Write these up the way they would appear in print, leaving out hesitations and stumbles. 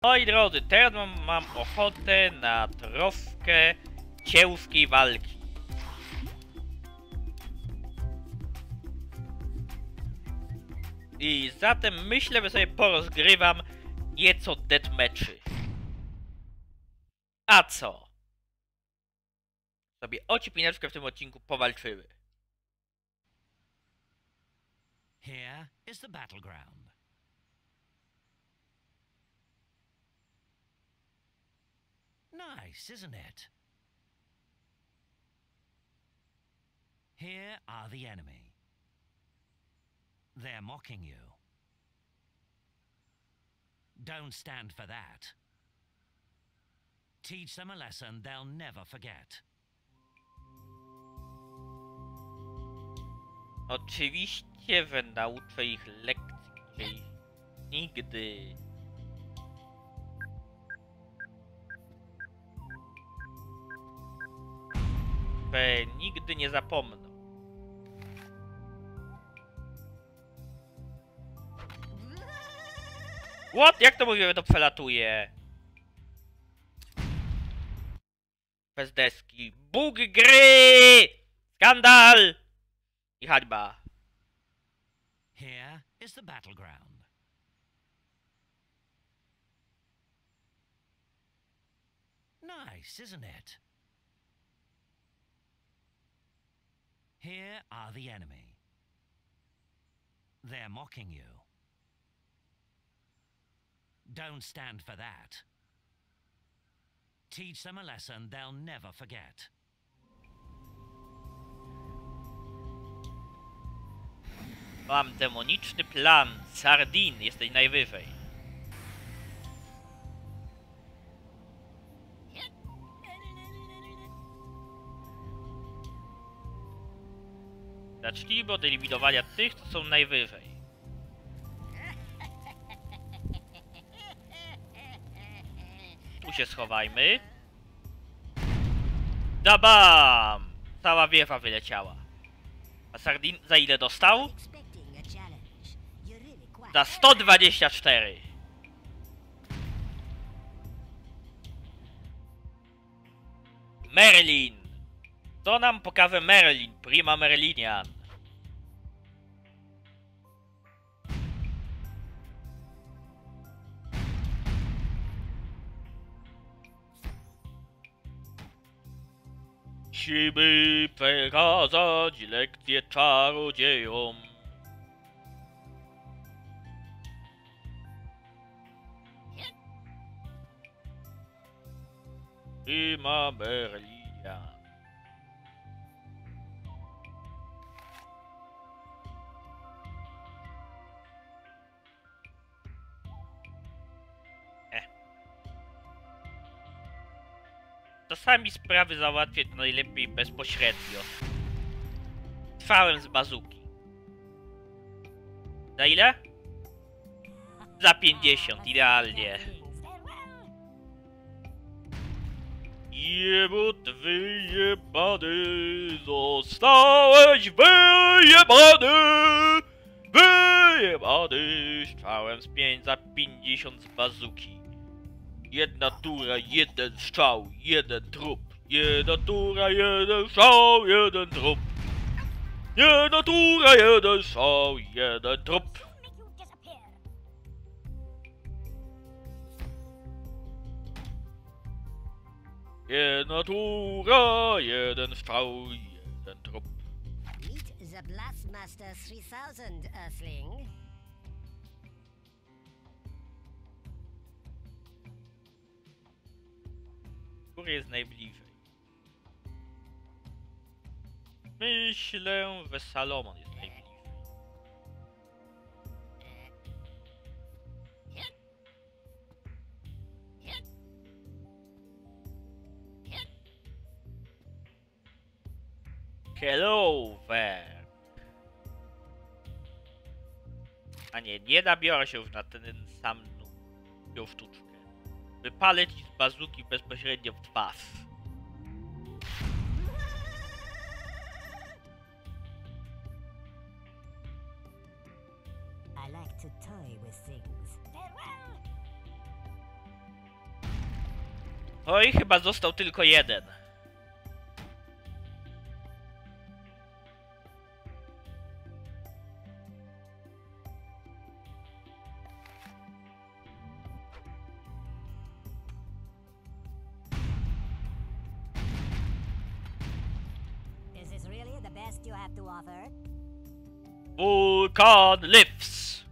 Moi drodzy, teraz mam ochotę na troszkę ciężkiej walki. I zatem myślę, że sobie porozgrywam nieco deathmatchy. A co? Sobie o cipineczkę w tym odcinku powalczyły. Here is the battleground. Nice, isn't it? Here are the enemy. They're mocking you. Don't stand for that. Teach them a lesson they'll never forget. Oczywiście, że nauczę ich lekcji nigdy. Że nigdy nie zapomną. What? Jak to mówię, że to przelatuje? Bez deski. Bóg gry! Skandal! I hańba. Here is the battleground. Nice, isn't it? Here are the enemy. They're mocking you. Don't stand for that. Teach them a lesson they'll never forget. Mam demoniczny plan. Sardin, jesteś najwyżej. Zacznijmy od eliminowania tych, co są najwyżej. Tu się schowajmy. Dabam! Cała wiewa wyleciała. A Sardin za ile dostał? Za 124. Merlin! Co nam pokaże Merlin? Prima Merlinian. Musimy przekazać lekcję czarodziejom. Prima Merlinian. Czasami sprawy załatwię to najlepiej bezpośrednio. Trwałem z bazuki. Za ile? Za 50, idealnie. Jebut wyjebany, zostałeś wyjebany! Wyjebany! Strzałem z 5 za 50 z bazuki. Jedna tura, jeden strzał, jeden trup. Jedna tura, jeden strzał, jeden trup. Jedna tura, jeden strzał, jeden trup. Jedna tura, jeden strzał, jeden trup. Meet the Blastmaster 3000, Earthling. Który jest najbliżej? Myślę, że Salomon jest najbliżej. Hello there. A nie nabiorę się już na ten sam sztuczkę. Wypalę ci z bazuki bezpośrednio w twarz. I like to toy with things. Farewell! Oj, chyba został tylko jeden. Is this really the best you have to offer? Vulcan lives!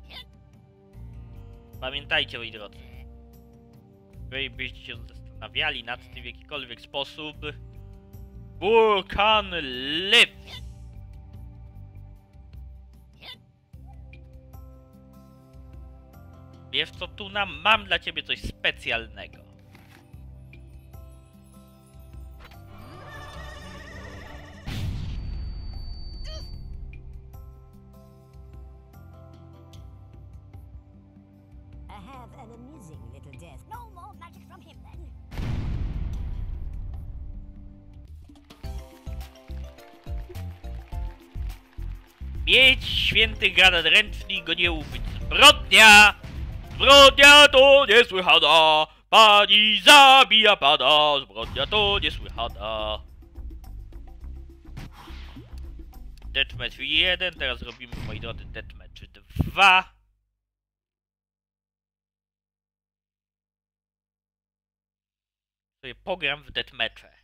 Pamiętajcie, moi drodzy. Byście się zastanawiali nad tym w jakikolwiek sposób. Vulcan lives! Wiesz co, Tuna? Mam dla ciebie coś specjalnego. I have an amusing little death. No more magic from him then. Mieć święty granat ręczny i go nie użyć. Zbrodnia! Zbrodnia to niesłychana! Pani zabija pana! Zbrodnia to niesłychana! Deathmatch 1, teraz robimy, moi drodzy, Deathmatch 2. Sobie pogram w Deathmatche.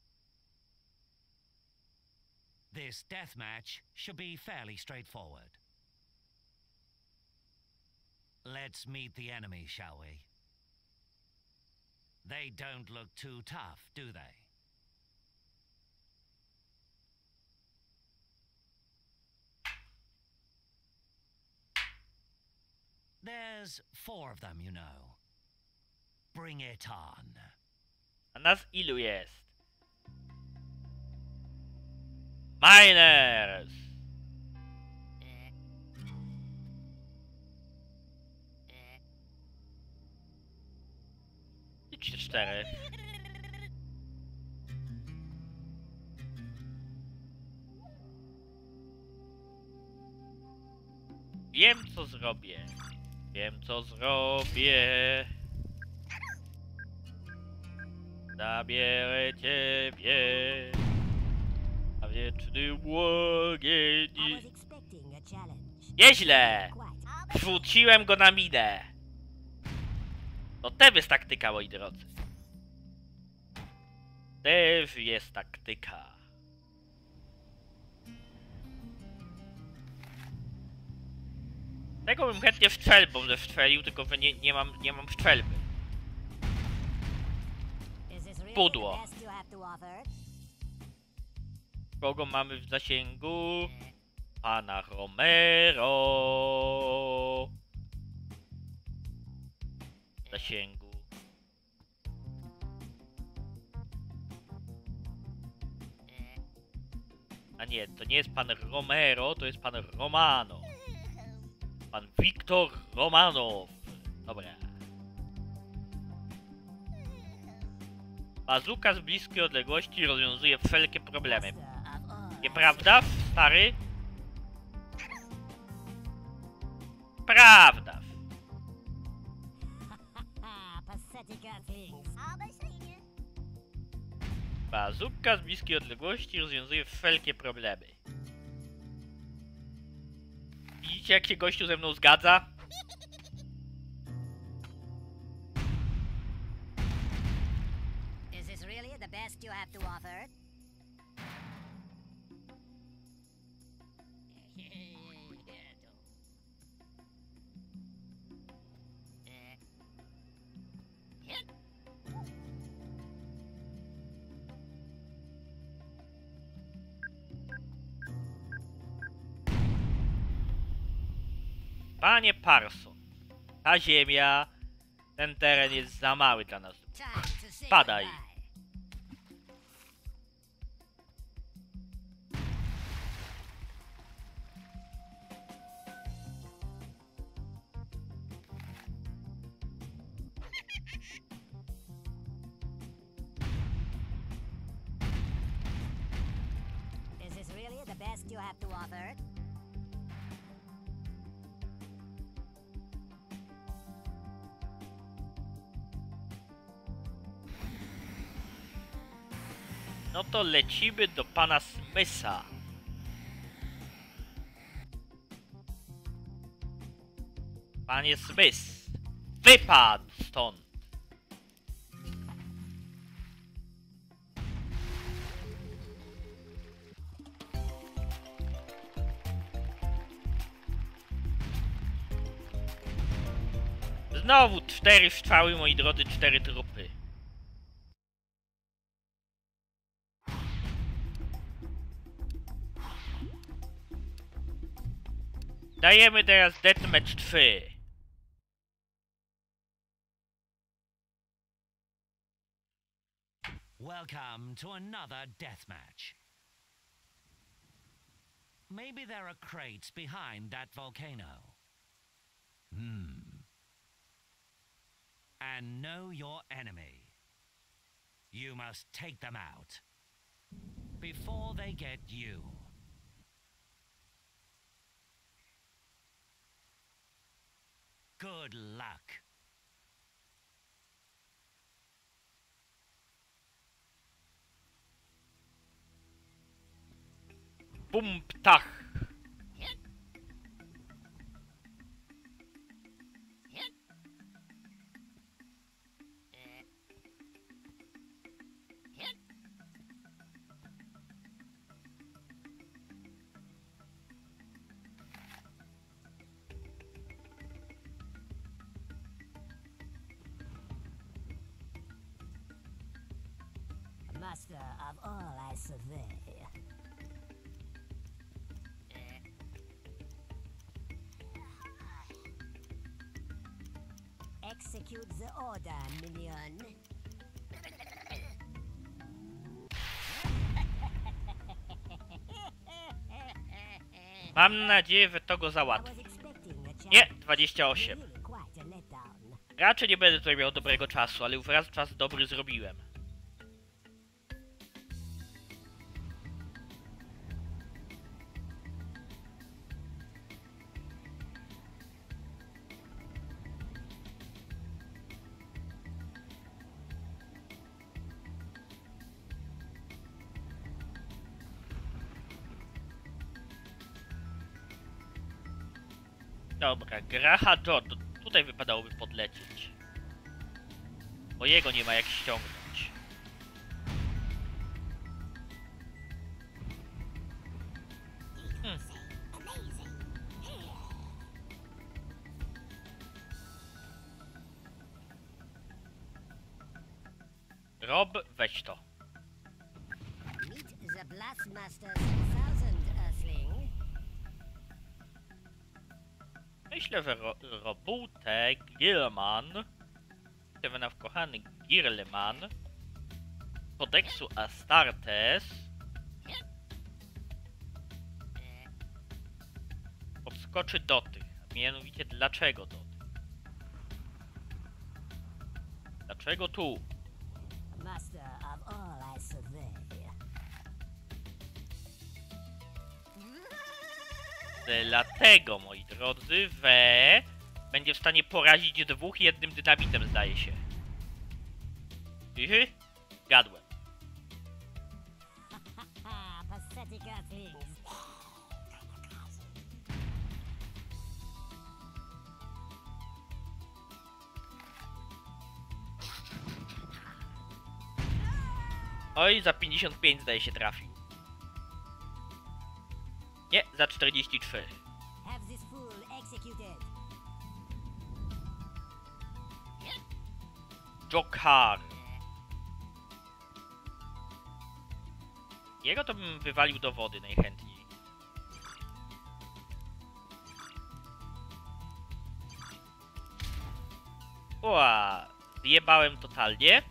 This deathmatch should be fairly straightforward. Let's meet the enemy, shall we? They don't look too tough, do they? There's 4 of them, you know. Bring it on. A nas ilu jest? Miners! Idźcie 4. Wiem co zrobię. Wiem co zrobię. Zabierę ciebie na wieczny łogień. I was expecting a challenge. Nieźle! Quite. Wrzuciłem go na minę. To też jest taktyka, moi drodzy. Też jest taktyka. Tego bym chętnie strzelbą zestrzelił, tylko że nie mam strzelby. Is this really Pudło. the best you have to offer? Kogo mamy w zasięgu? Pana Romero. W zasięgu. A nie, to nie jest pan Romero, to jest pan Romano. Pan Wiktor Romanow. Dobra. Bazuka z bliskiej odległości rozwiązuje wszelkie problemy. Master of all. Nieprawda, stary? Prawda. Pathetic things. Bazuka z bliskiej odległości rozwiązuje wszelkie problemy. Widzicie, jak się gościu ze mną zgadza? Is this really the best you have to offer? Panie Parson, ta ziemia, ten teren jest za mały dla nas. Time to say Padaj. goodbye. Is this really the best you have to offer? No to lecimy do pana Smitha. Panie Smith, wypadł stąd. Znowu 4 strzały, moi drodzy, 4 trupy. Dajemy teraz Deathmatch 3. Welcome to another deathmatch. Maybe there are crates behind that volcano. And know your enemy. You must take them out before they get you. Good luck. Bum ptach. Master of all I survey. Execute the order, minion. Mam nadzieję, że to go załatwi. Nie, 28. Raczej nie będę tutaj miał dobrego czasu, ale już raz czas dobry zrobiłem. Dobra, Graha John, tutaj wypadałoby podlecieć. Bo jego nie ma jak ściągnąć. Rob, weź to. Meet the Blastmaster's 1000 Earthling. Myślę, że Robute Gilman, Stevena wkochany Girleman, Kodeksu Astartes podskoczy do tych, a mianowicie dlaczego do tych? Dlaczego tu? Master of all I survey. Dlatego, moi drodzy, że będzie w stanie porazić dwóch jednym dynamitem, zdaje się. Gadłem. Pathetic Earthlings. Oj, za 55 zdaje się trafił. Nie, za 43. Have this fool executed. Jokar. Jego to bym wywalił do wody najchętniej. Ła, zjebałem totalnie.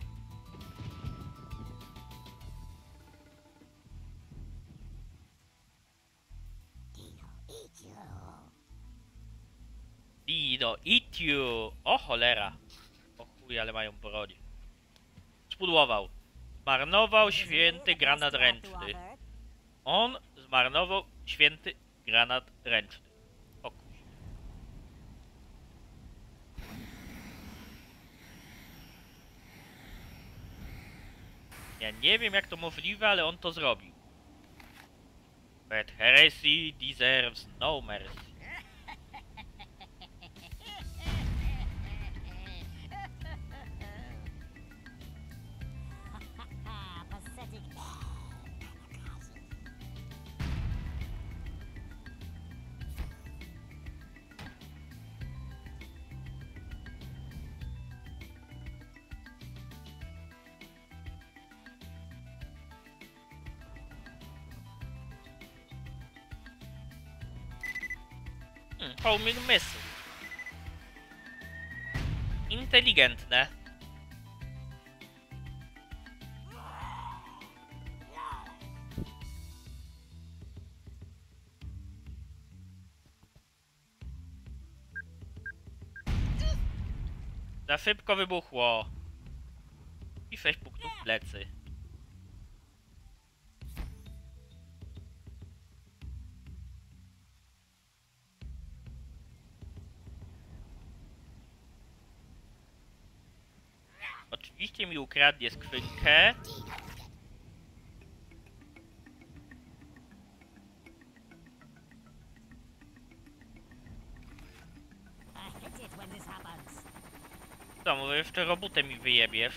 Dino, eat you! O cholera! O chuj, ale mają broń. Spudłował. Zmarnował święty granat ręczny. On zmarnował święty granat ręczny. O kuźwa. Ja nie wiem jak to możliwe, ale on to zrobił. But heresy deserves no mercy. Pathetic. Homing missile. Inteligentne. Za szybko wybuchło. I 6 punktów w plecy. Oczywiście mi ukradnie skrzynkę. I hate it when this happens. Co, może jeszcze robotę mi wyjebiesz?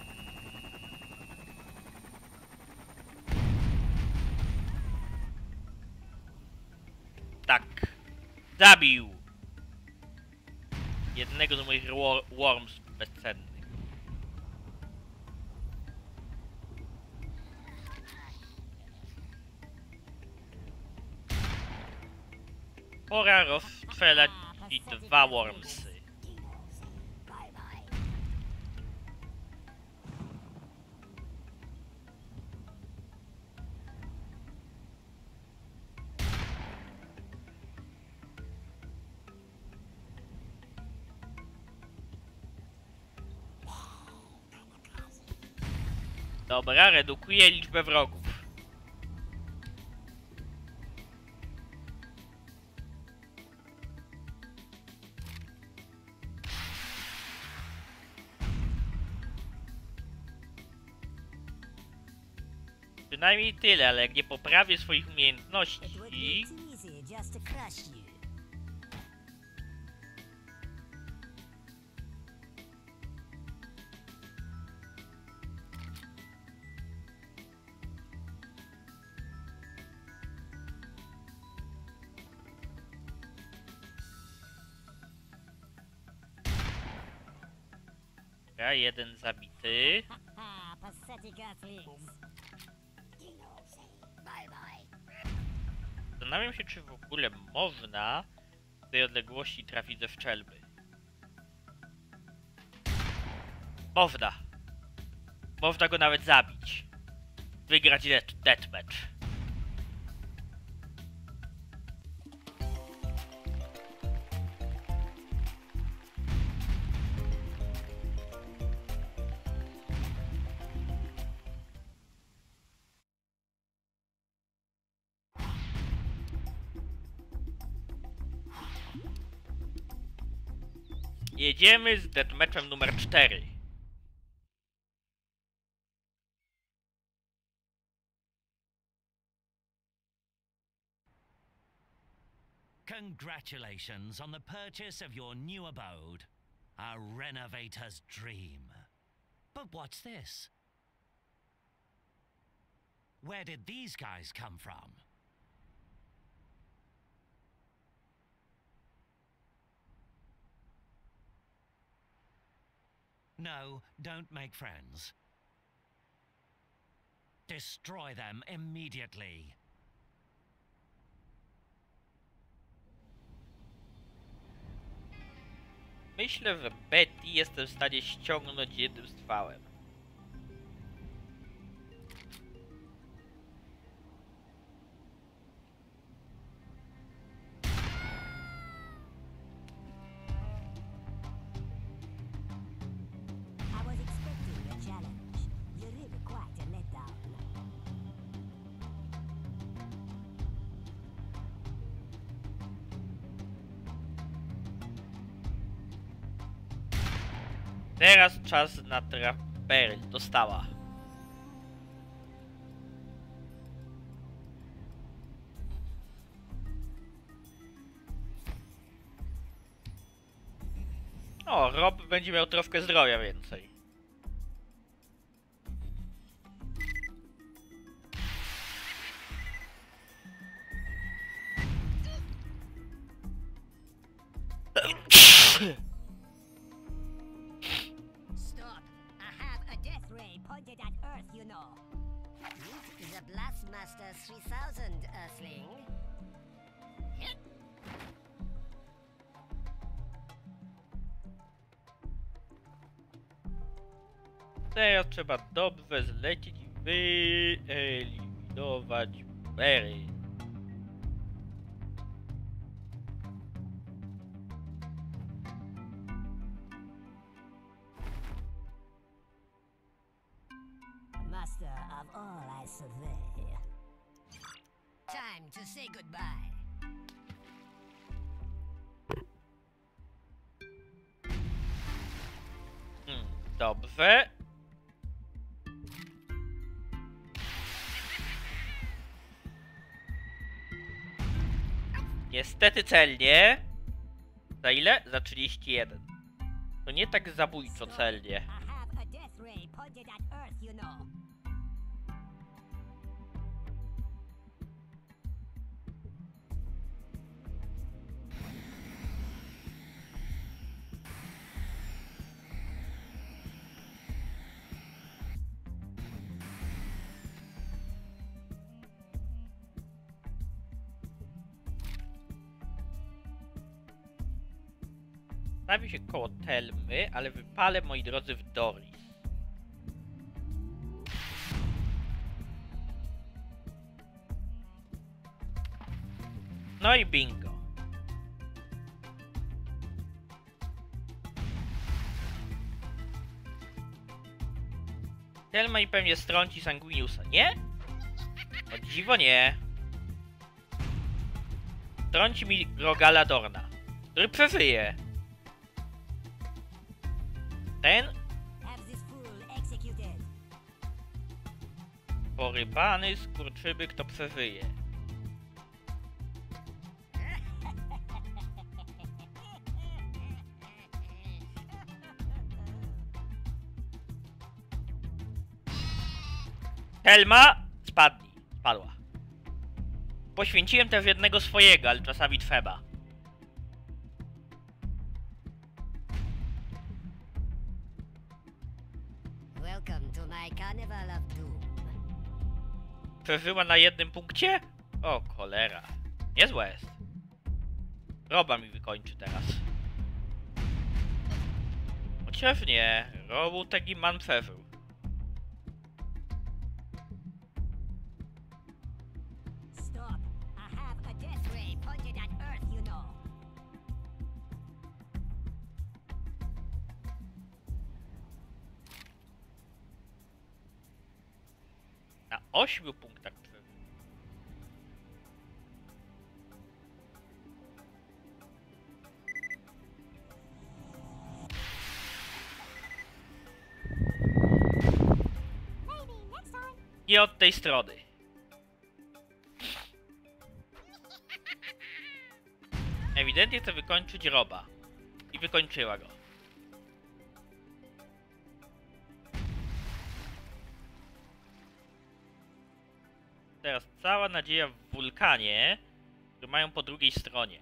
Tak. Zabił! Jednego z moich worms bezcennych. Pora rozstrzelać ci 2 wormsy. Bye bye. Dobra, redukuję liczbę wrogów. Przynajmniej tyle, ale jak nie poprawię swoich It would umiejętności, be too easy just to crush you. dobra, jeden zabity. Ha, pathetic earthlings. Bye bye. Zastanawiam się, czy w ogóle można z tej odległości trafić ze strzelby. Można. Można go nawet zabić. Wygrać deathmatch. Jedziemy z deathmatchem numer 4. Congratulations on the purchase of your new abode. A renovator's dream. But what's this? Where did these guys come from? No, don't make friends. Destroy them immediately. Myślę, że Betty jestem w stanie ściągnąć jednym strzałem. I was expecting a challenge. You're really quite a letdown. Teraz czas na Trappery. Dostała. O, Rob będzie miał troszkę zdrowia więcej. Stop. I have a death ray pointed at Earth, you know. Meet the Blastmaster 3000, Earthling. Teraz trzeba dobrze zlecieć i wyeliminować Berry. Master of all I survey. Time to say goodbye. Dobrze. Niestety celnie. Za ile? Za 31. To nie tak zabójczo celnie. I have a death ray pointed at Earth, you know. Stawi się koło Telmy, ale wypalę, moi drodzy, w Doris. No i bingo. Telma i pewnie strąci Sanguiniusa, nie? O dziwo nie. Trąci mi Rogala Dorna, który przeżyje. Ten Have this fool executed. porybany skurczybyk to przeżyje. Telma, spadnij. Spadła. Poświęciłem też jednego swojego, ale czasami trzeba. Welcome to my carnival of doom. Przeżyła na jednym punkcie? O cholera. Niezłe jest. Roba mi wykończy teraz. Chociaż nie. Robu taki man przeżył. Stop. I have a death ray pointed at Earth, you know. Na 8 punktach przeżył. Nie od tej strony. Ewidentnie chce wykończyć Roba. I wykończyła go. Teraz cała nadzieja w wulkanie, który mają po drugiej stronie.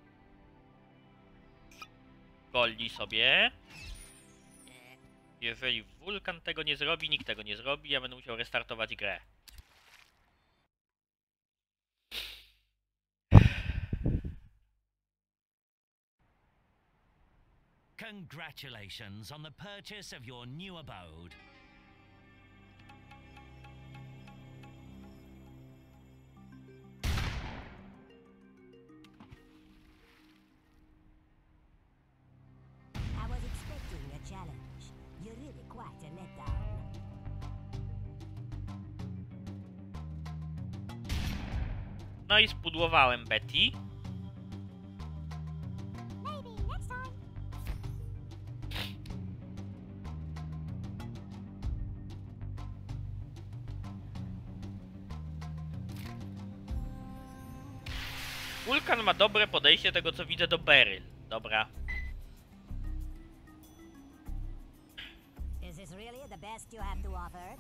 Wolni sobie. Jeżeli wulkan tego nie zrobi, nikt tego nie zrobi, ja będę musiał restartować grę. Congratulations on the purchase of your new abode. I was expecting a challenge. You're really quite a letdown. No i spudłowałem Betty. Maybe next time. Wulkan ma dobre podejście tego, co widzę, do Beryl. Dobra. Is this really the best you have to offer?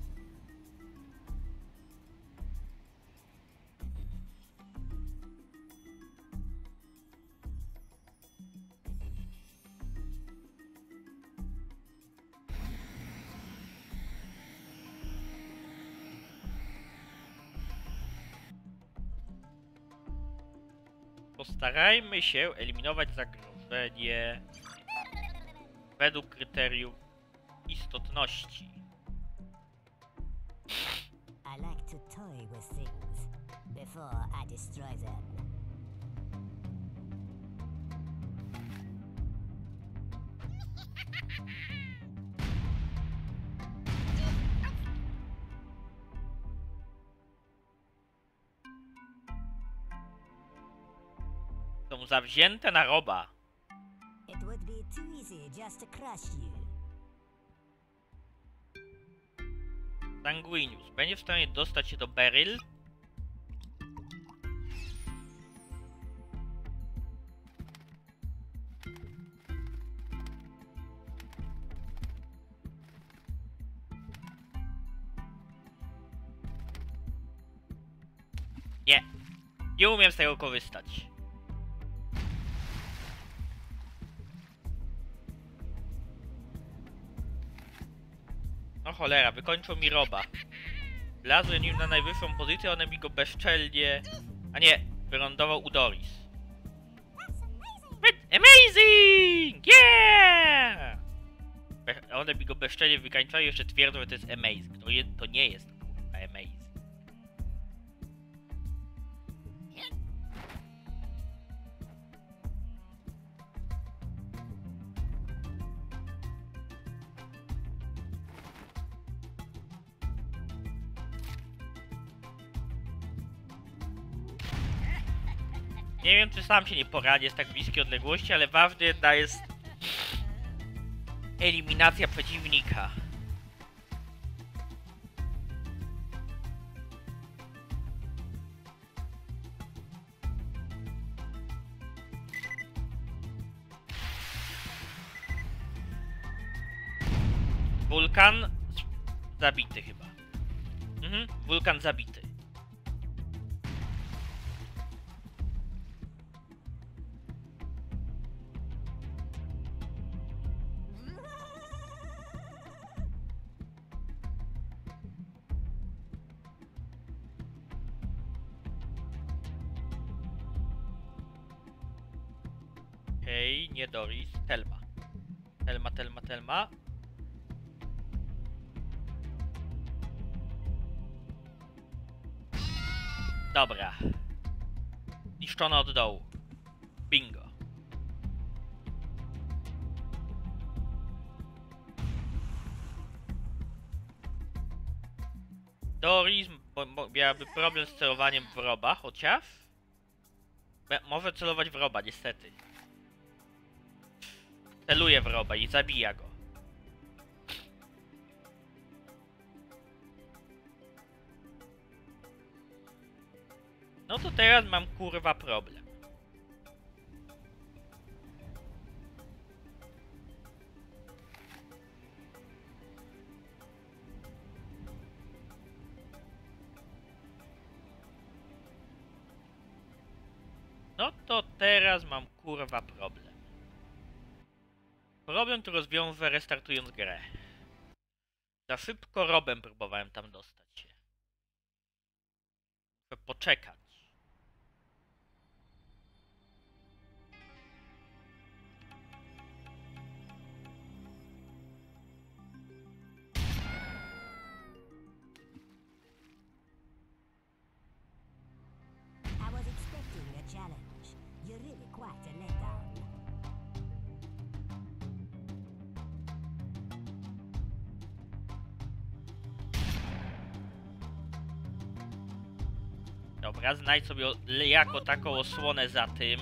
Postarajmy się eliminować zagrożenie według kryterium istotności. I like to toy with things before I destroy them. Są zawzięte na roba. It would be too easy just to crush you. Sanguinius będzie w stanie dostać się do Beryl. Nie. Nie umiem z tego korzystać. No cholera, wykończył mi roba. Wlazłem nim na najwyższą pozycję, one mi go bezczelnie... A nie, wylądował u Doris. Amazing! Yeah! One mi go bezczelnie wykańczają i jeszcze twierdzą, że to jest amazing. To nie jest kurwa amazing. Nie wiem, czy sam się nie poradzę z tak bliskiej odległości, ale ważne jedna jest eliminacja przeciwnika. Wulkan zabity chyba. Wulkan zabity. Okej, nie Doris, Telma. Telma. Dobra. Niszczone od dołu. Bingo. Doris miałaby problem z celowaniem w roba, chociaż... Może celować w roba, niestety. Celuje w roba i zabija go. No to teraz mam kurwa problem. No to teraz mam kurwa problem. Problem to rozwiążę restartując grę. Za szybko robem próbowałem tam dostać się. Muszę poczekać. I was expecting a challenge. You're really quite a letdown. Dobra, znajdź sobie jako taką osłonę za tym.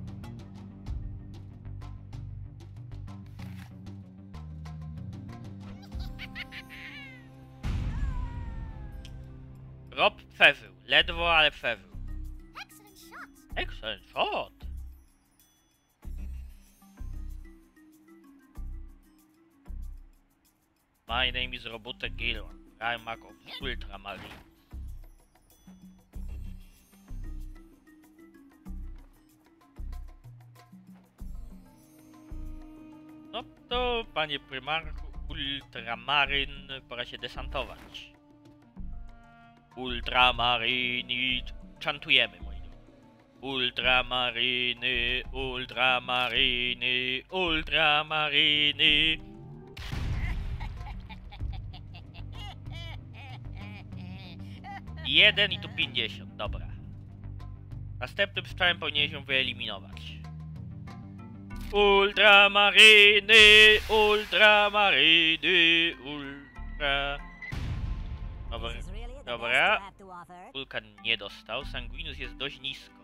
Rob przeżył. Ledwo, ale przeżył. Excellent shot! My name is Robota Gilman, Primarch of Ultramarine. No to, panie Primarchu Ultramaryn, pora się desantować. Ultramaryni, czantujemy, moi drodzy. Ultramaryny, ultramaryny, ultramaryny. Jeden i tu 50, dobra. Następnym strzałem powinien się wyeliminować. Ultramaryny, ultramaryny, ultra... Dobra, dobra. Wulkan nie dostał, Sanguinus jest dość nisko.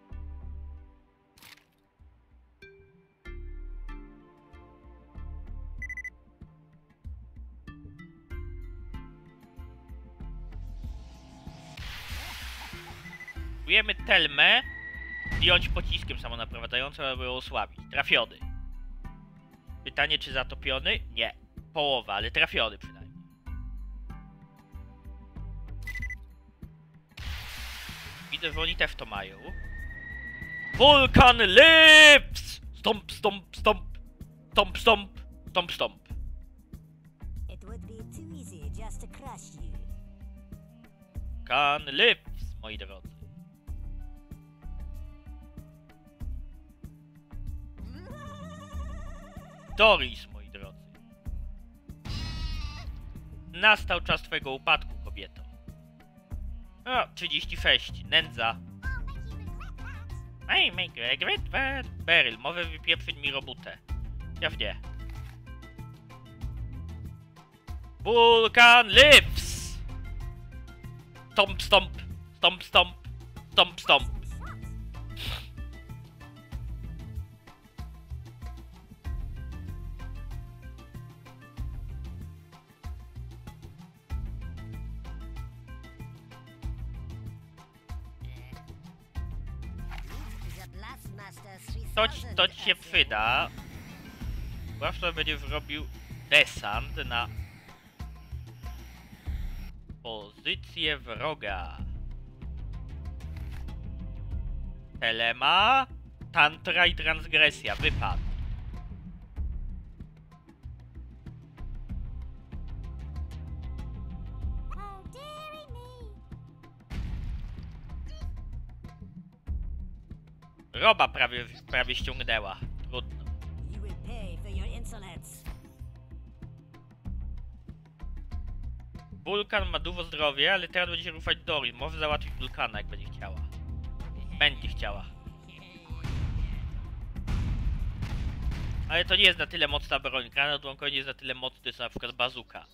Próbujemy Telmę zdjąć pociskiem samonaprowadzającym, aby ją osłabić. Trafiony. Pytanie, czy zatopiony? Nie. Połowa, ale trafiony przynajmniej. Widzę, że oni też to mają. Vulcan lives! Stomp, stomp, stomp. Stomp, stomp. Stomp, stomp. Vulcan lives, moi drodzy. Doris, moi drodzy. Nastał czas twojego upadku, kobieto. O, 36, nędza. I make regret that. Beryl, mowę wypieprzyć mi robotę. Pewnie. Vulcan lives! Stomp, stomp, stomp, stomp, stomp, stomp. To ci się przyda. Zwłaszcza będzie zrobił desant na pozycję wroga. Telema, tantra i transgresja. Wypad. Roba prawie ściągnęła. Trudno. Wulkan ma dużo zdrowia, ale teraz będzie się rufać Doris. Może załatwić Wulkana, jak będzie chciała. Będzie chciała. Ale to nie jest na tyle mocna broń. Granat łąkowy nie jest na tyle mocny, co na przykład bazuka.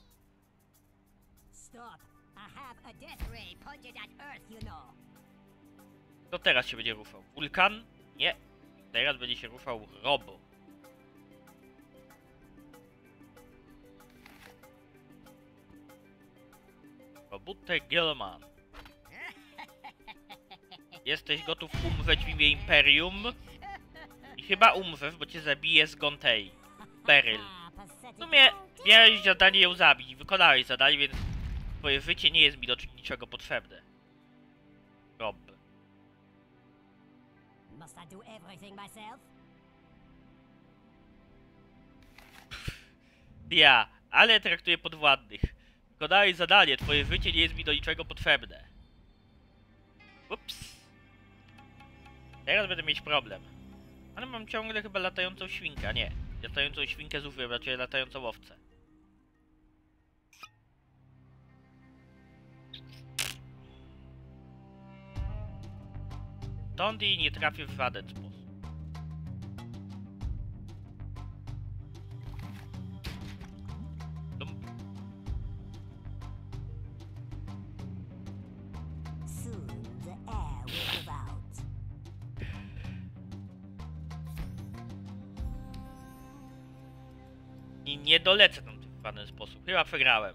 To teraz się będzie rufał. Wulkan? Nie. Teraz będzie się rufał Robo. Robota Gilman. Jesteś gotów umrzeć w imię Imperium? I chyba umrzesz, bo cię zabije z Gontei. Beryl. W sumie miałeś zadanie ją zabić. Wykonałeś zadanie, więc twoje życie nie jest mi do niczego potrzebne. Rob. Ja, ale traktuję podwładnych. Wykonałeś zadanie, twoje życie nie jest mi do niczego potrzebne. Ups. Teraz będę mieć problem. Ale mam ciągle chyba latającą świnkę, a nie. Latającą świnkę zużyłem, raczej latającą owcę. Stąd i nie trafię w żaden sposób. I nie dolecę tam w żaden sposób. Chyba przegrałem.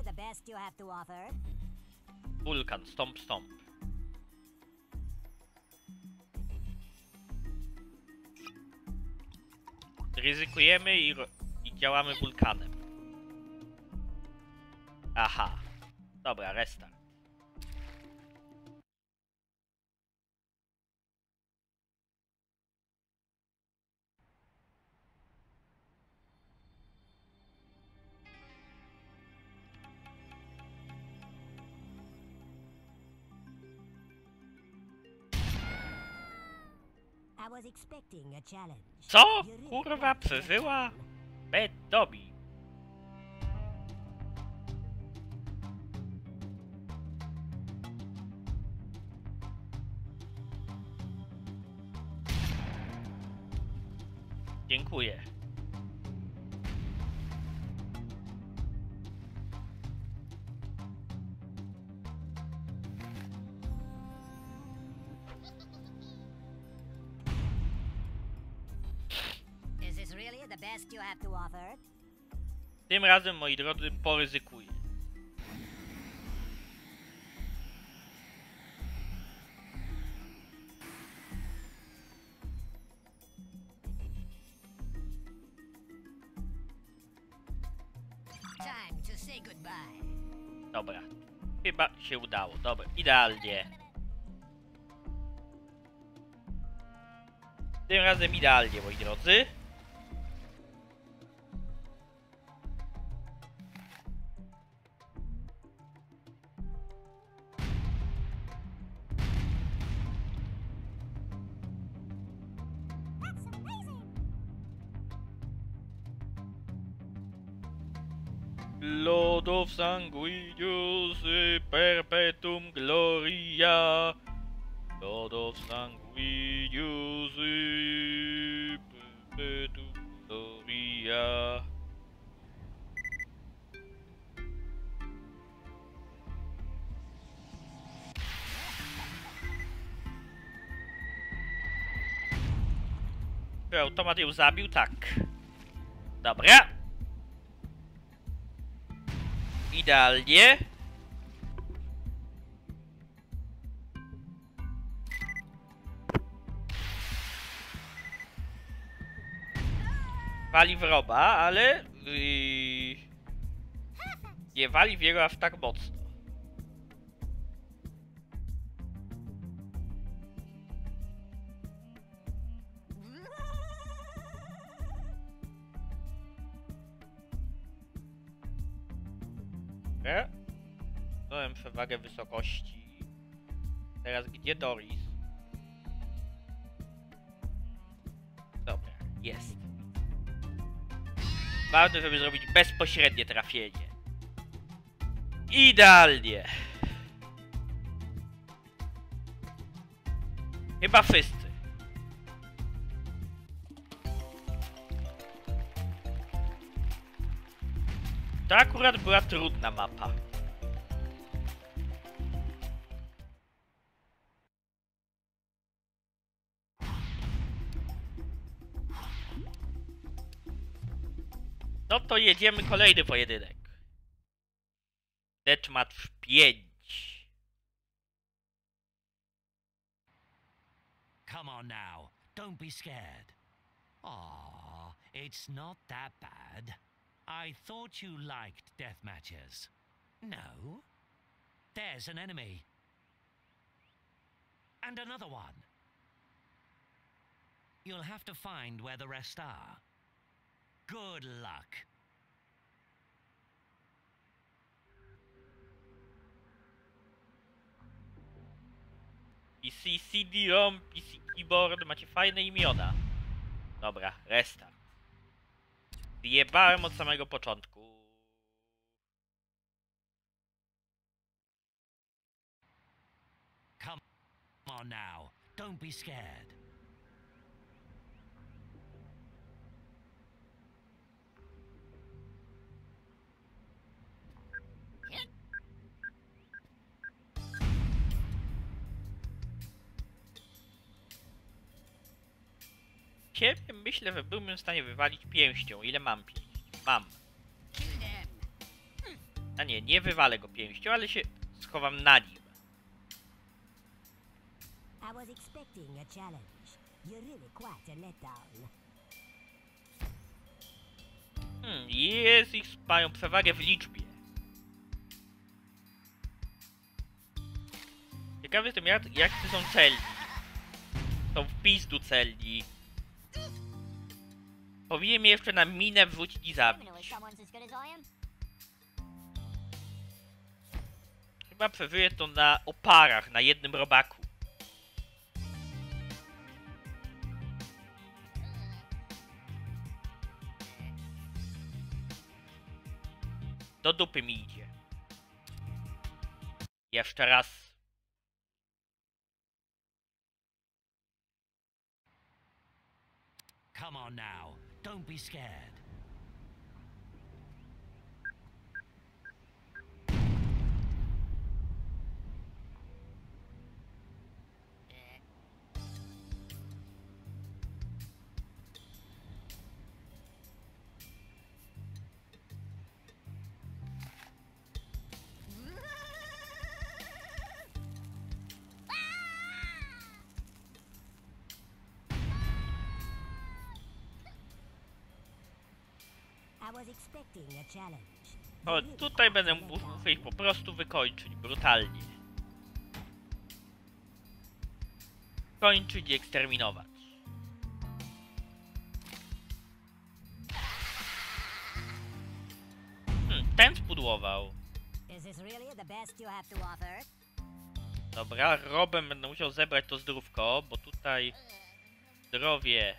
Wulkan, stomp, stomp. ryzykujemy i działamy wulkanem. Aha. Dobra, restart. I was expecting a challenge. Co? You really Kurwa, quite the przeżyła? letdown. Bedobi. Dziękuję. Is this really the best you have to offer? Tym razem, moi drodzy, poryzykuję. Time to say goodbye. Dobra. Chyba się udało. Dobra, idealnie. Tym razem idealnie, moi drodzy. Lord of Sanguinius perpetuum gloria. Lord of Sanguinius perpetuum gloria. Czy automat ją zabił? Tak. Dobra. Idealnie. Wali w Roba, ale nie wali w jego aż tak mocno. Dałem przewagę wysokości. Teraz gdzie Doris? Dobra, jest. Ważne, żeby zrobić bezpośrednie trafienie. Idealnie. Chyba wszyscy. To akurat była trudna mapa. No to jedziemy kolejny pojedynek. Deathmatch 5. Come on now, don't be scared. Aw, it's not that bad. I thought you liked death matches. No? There's an enemy. And another one. You'll have to find where the rest are. Good luck. PC CD-ROM, PC Keyboard, macie fajne imiona. Dobra, restart. Zjebałem od samego początku. Come on now, don't be scared. Ciebie myślę, że byłbym w stanie wywalić pięścią. Ile mam pięści? Mam. A nie, nie wywalę go pięścią, ale się schowam na nim. I was expecting a challenge. You're really quite a letdown. Jest ich, mają przewagę w liczbie. Ciekawy jestem, jak ty są celni. Są w pizdu celni. Powinien mnie jeszcze na minę wrzucić i zabić. Chyba przeżyję to na oparach, na jednym robaku. Do dupy mi idzie. Jeszcze raz. Come on now, don't be scared. I was expecting a challenge. O, tutaj będę mógł ich po prostu wykończyć brutalnie. Kończyć i eksterminować. Ten spudłował. Is this really the best you have to offer? Dobra, Robem będę musiał zebrać to zdrówko, bo tutaj zdrowie.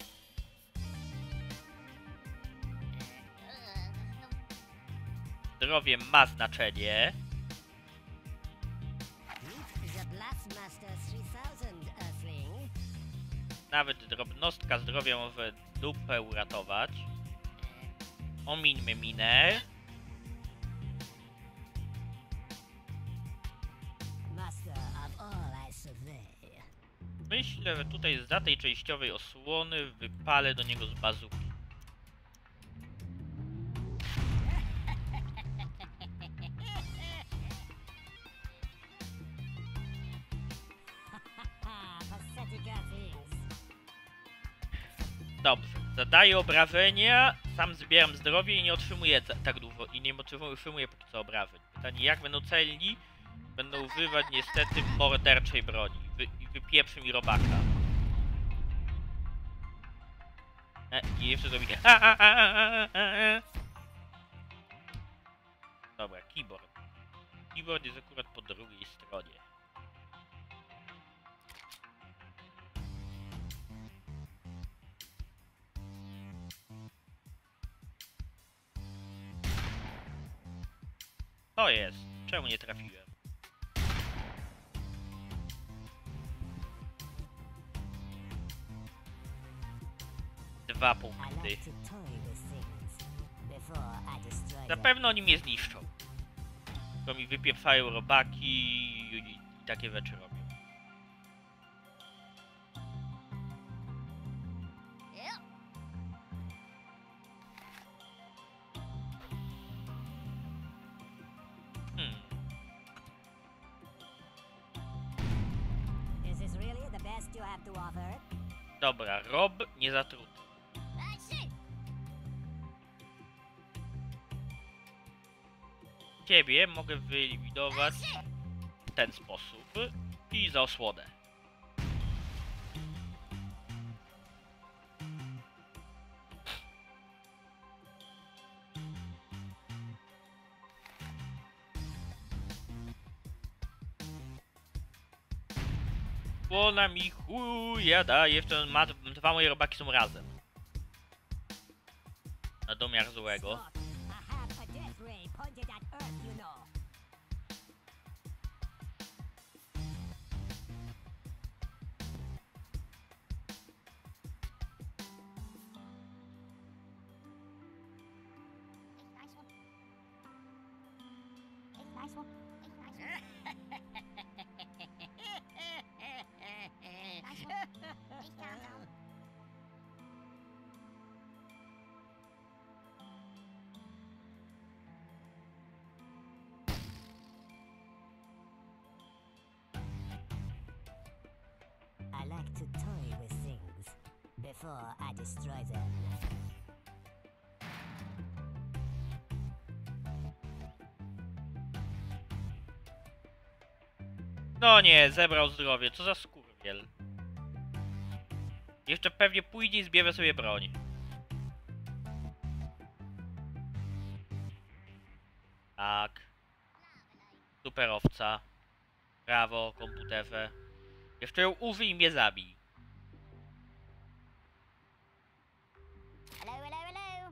Zdrowie ma znaczenie. The Blastmaster 3000, Earthling. Nawet drobnostka zdrowia może dupę uratować. Omińmy minę. Master of all I survey. Myślę, że tutaj za tej częściowej osłony wypalę do niego z bazuki. Pathetic Earthlings. Dobrze, zadaję obrażenia, sam zbieram zdrowie i nie otrzymuję tak dużo i nie otrzymuję póki co obrażeń. Pytanie, jak będą celni? Będą używać niestety morderczej broni i wypieprzy mi robaka. I jeszcze zrobi. Dobra, keyboard. Keyboard jest akurat po drugiej stronie. To jest. Czemu nie trafiłem? Dwa I punkty. like to toy with things before I destroy Na them. pewno oni mnie zniszczą. To mi wypieprzają robaki i takie rzeczy robią. Is this really the best you have to offer? Dobra, Rob nie zatruty. Ciebie mogę wyeliminować w ten sposób i za osłodę. Ona mi chuja da, jeszcze ma dwa moje robaki są razem. Na domiar złego. Stop. I have a death ray pointed at Earth, you know. I like to toy with things before I destroy them. No nie, zebrał zdrowie, co za skurwiel. Jeszcze pewnie pójdzie i zbierze sobie broń. Tak. Superowca. Brawo, komputerze. Jeszcze ją użyj i mnie zabij. Hello, hello, hello.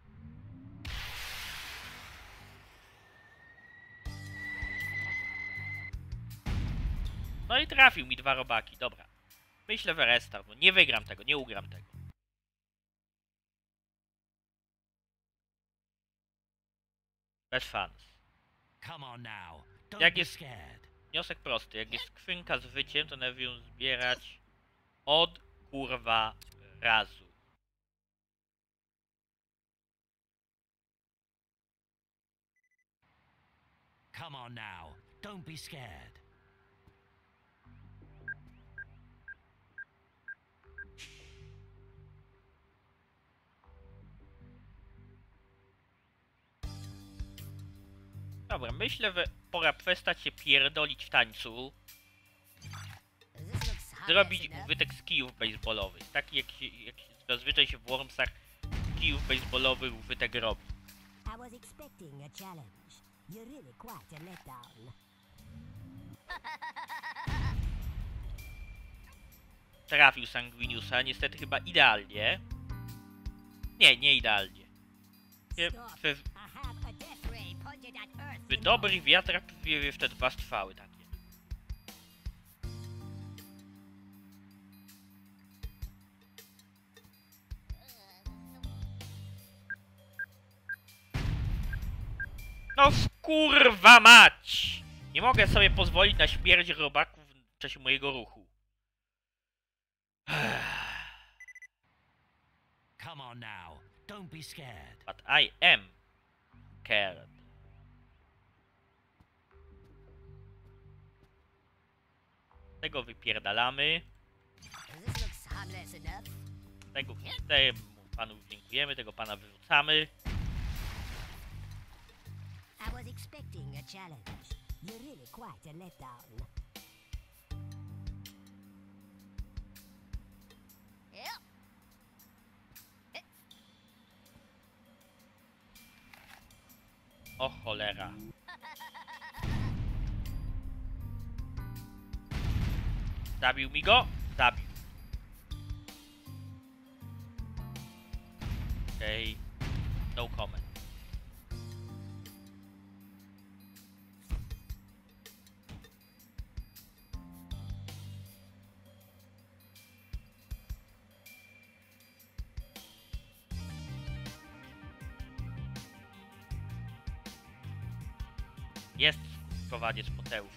No i trafił mi 2 robaki, dobra. Myślę, że restart, no nie wygram tego, nie ugram tego. Bez szans. Come on now. Don't Jak be jest scared. wniosek prosty, jak jest skrzynka z wyciem, to należy ją zbierać od kurwa razu. Come on now. Don't be scared. Dobra, myślę, że pora przestać się pierdolić w tańcu. This looks harmless Zrobić enough. użytek z kijów baseballowych. Taki jak zazwyczaj się w Wormsach kijów baseballowych użytek robi. I was expecting a challenge. You're really quite a letdown. Trafił Sanguiniusa, niestety chyba idealnie. Nie, nie idealnie. Stop. I have a death ray pointed at Earth. you know. Dobry wiatrak wieje jeszcze 2 strzały takie. No kurwa mać! Nie mogę sobie pozwolić na śmierć robaków w czasie mojego ruchu. Come on now. Don't be scared. But I am scared. Tego wypierdalamy. This looks harmless enough. Temu panu dziękujemy, tego pana wyrzucamy. I was expecting a challenge. You're really quite a letdown. Yep. O cholera. Zabił mi go? Zabił. Okej. No comment. Jest prowadzenie spotełów.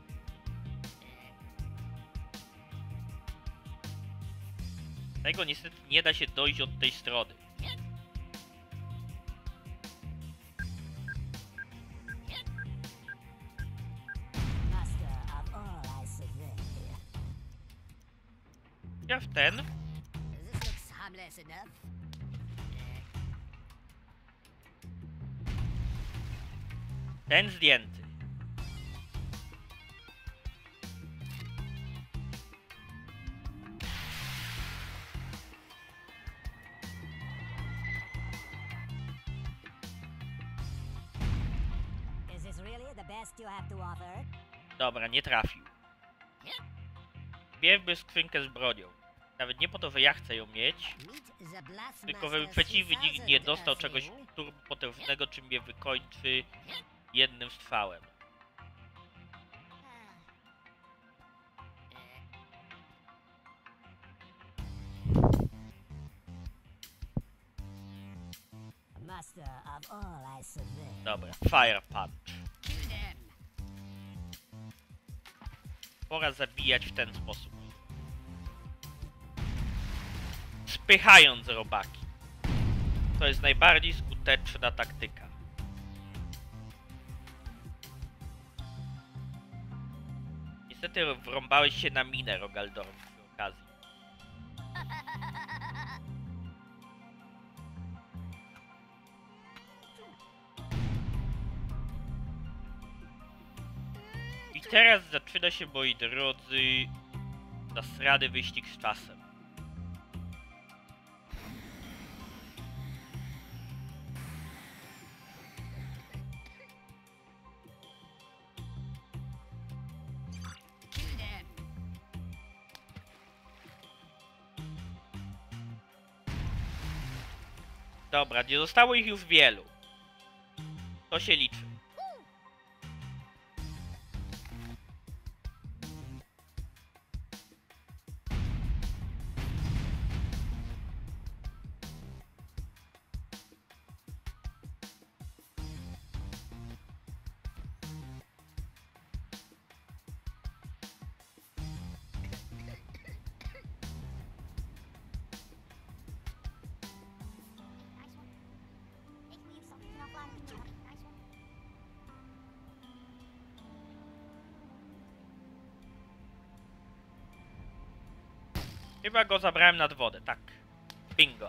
Tego niestety nie da się dojść od tej strony. Master of all I survey. Ja w ten. This looks harmless enough. Ten zdjęty. Is this really the best you have to offer? Dobra, nie trafił. Bierzmy skrzynkę z bronią. Nawet nie po to, że ja chcę ją mieć, Meet the Blast tylko żeby Master przeciwnik 3000, nie dostał czegoś Earthling. turbopotężnego, czym mnie wykończy jednym strzałem. Master of all I survey. Dobra, Fire Punch. Kill them. Pora zabijać w ten sposób. Spychając robaki. To jest najbardziej skuteczna taktyka. Niestety wrąbałeś się na minę, Rogaldorf, przy okazji. teraz zaczyna się, moi drodzy, zasrany wyścig z czasem. Dobra, nie zostało ich już wielu. To się liczy. Chyba go zabrałem nad wodę, tak. Bingo.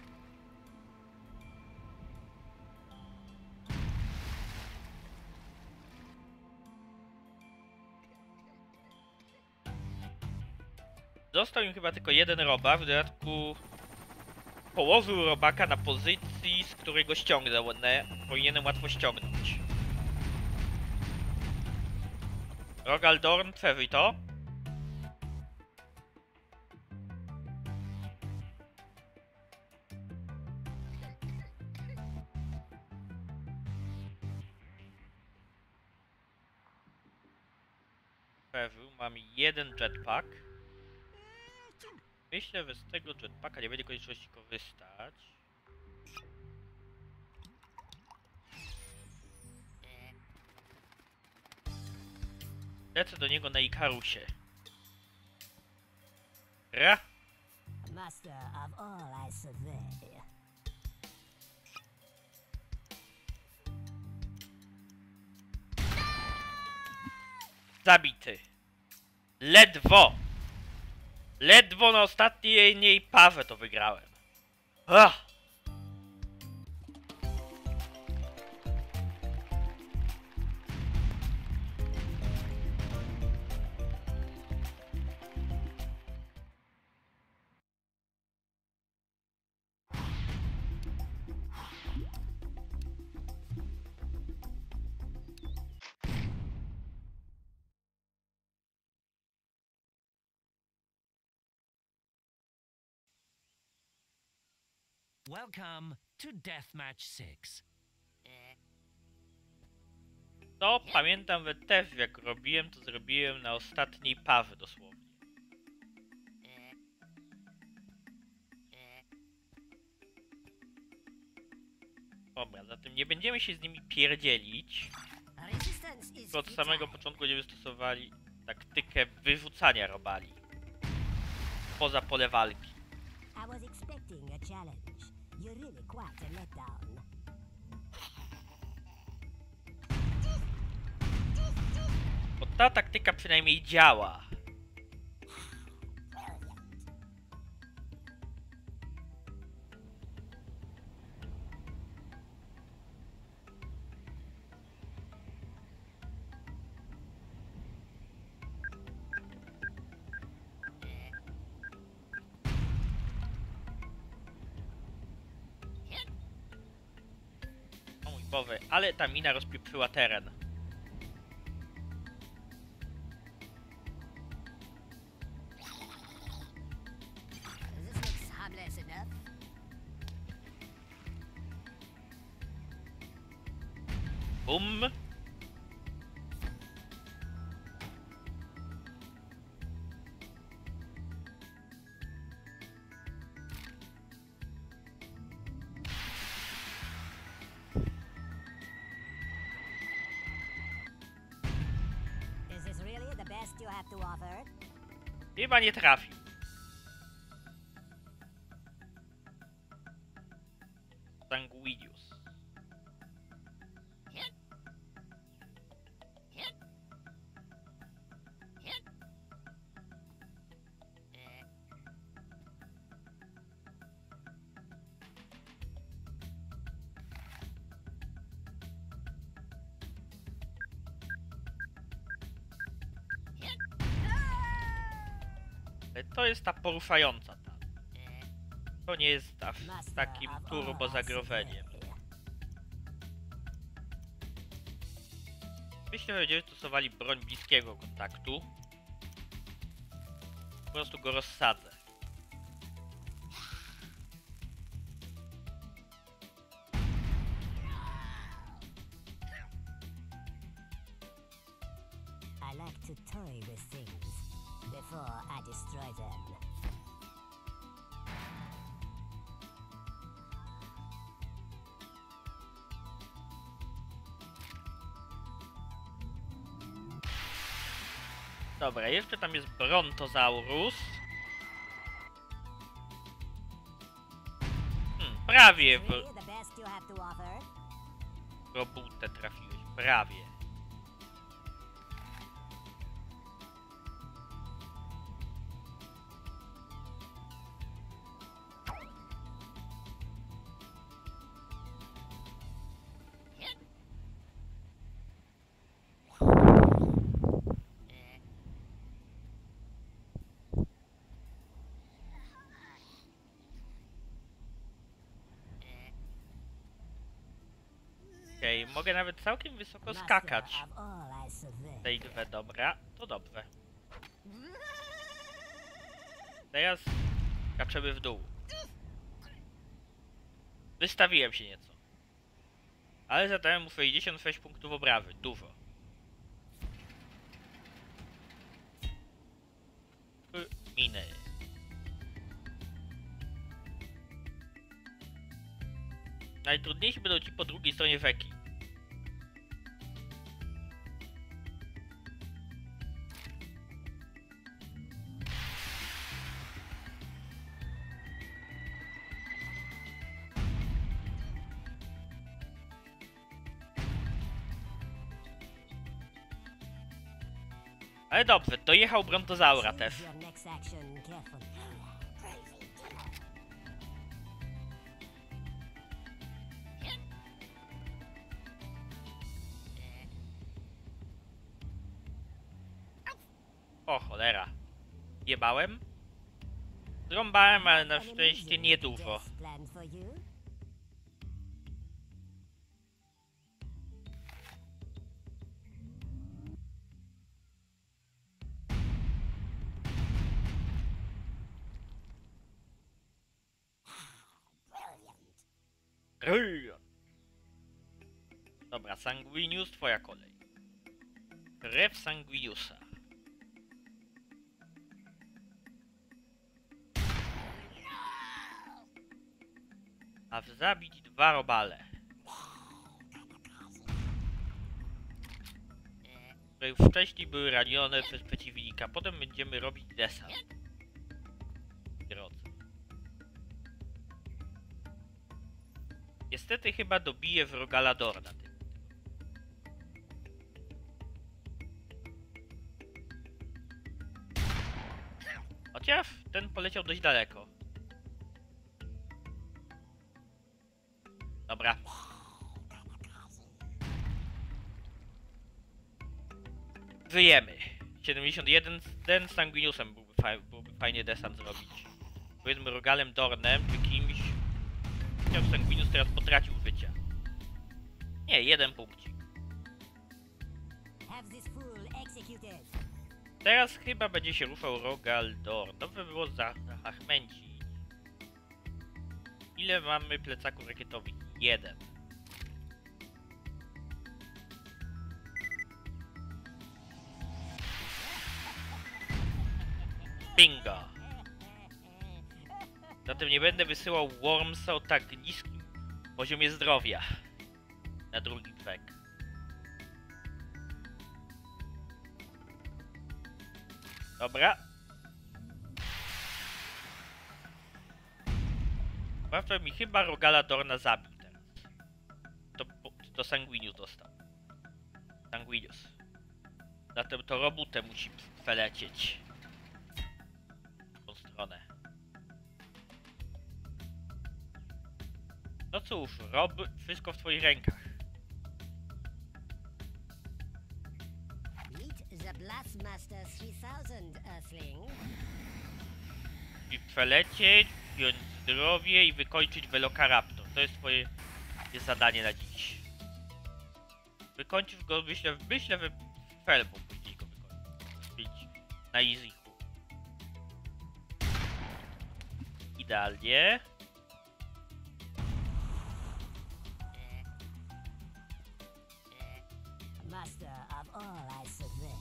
Został im chyba tylko jeden robak, w dodatku położył robaka na pozycji, z którego ściągnął. Powinienem łatwo ściągnąć. Rogaldorn, przeżyj to. Mam jeden jetpack. Myślę, że z tego jetpacka nie będzie konieczności korzystać. Lecę do niego na Ikarusie. Ra! Master of all I survey. Zabity. Ledwo! Ledwo na ostatniej pawe to wygrałem. Ach! Welcome to Deathmatch 6. To pamiętam, że też jak robiłem, to zrobiłem na ostatniej pawy dosłownie. Dobra, zatem nie będziemy się z nimi pierdzielić. Bo od samego początku będziemy stosowali taktykę wyrzucania robali. Poza pole walki. Bo ta taktyka przynajmniej działa. O mój Boże, ale ta mina rozpieprzyła teren. Bum. Is this really the best you have to offer? Chyba nie trafił. Sanguinius. Ale to jest ta poruszająca ta. To nie jest ta z takim turbo zagrożeniem. Myślę, że będziemy stosowali broń bliskiego kontaktu. Po prostu go rozsadzę. I like to toy with things before I destroy them. Dobra, jeszcze tam jest Brontosaurus. Prawie w Really the best you have to offer? robótę trafiłeś. Prawie. Okej, mogę nawet całkiem wysoko skakać. Master of all I survey. Tej dwie, dobra, to dobrze. Teraz skaczemy w dół. Wystawiłem się nieco. Ale zadałem mu 66 punktów obrazy, dużo. Miny. Najtrudniejsi będą ci po drugiej stronie rzeki. Ale dobrze, dojechał Brontosaura też. Choose your next action carefully. O cholera. Jebałem? Zrąbałem, ale na szczęście nie dużo. Death planned for you? Brilliant. Dobra, Sanguinius, twoja kolej. Krew Sanguiniusa. A zabić 2 robale. Które już wcześniej były ranione przez przeciwnika. Potem będziemy robić desant. W drodze. Niestety chyba dobiję wroga Ladorna tym. Chociaż ten poleciał dość daleko. Dobra. Żyjemy. 71, ten z Sanguiniusem byłby fajnie desant zrobić. Powiedzmy Rogalem Dornem czy kimś. Chociaż Sanguinius teraz potracił życia. Nie, 1 punkcik. Have this fool executed. Teraz chyba będzie się ruszał Rogal Dorn. Dobrze było zachmęcić. Ile mamy plecaków rakietowych? 1. Bingo! Zatem nie będę wysyłał Wormsa o tak niskim poziomie zdrowia na drugi brzeg. Dobra. Warto mi chyba Rogala Dorna zabił teraz. To Sanguinius dostał. Sanguinius. Zatem to robotę musi przelecieć. W tą stronę. No cóż, Rob, wszystko w twoich rękach. Meet the Blastmaster 3000, Earthling. Czyli przelecieć, wziąć zdrowie i wykończyć Velociraptor. To jest twoje zadanie na dziś. Wykończysz go, myślę, że felbą później go wykończyć. Na easyku. Idealnie. Master of all I survey.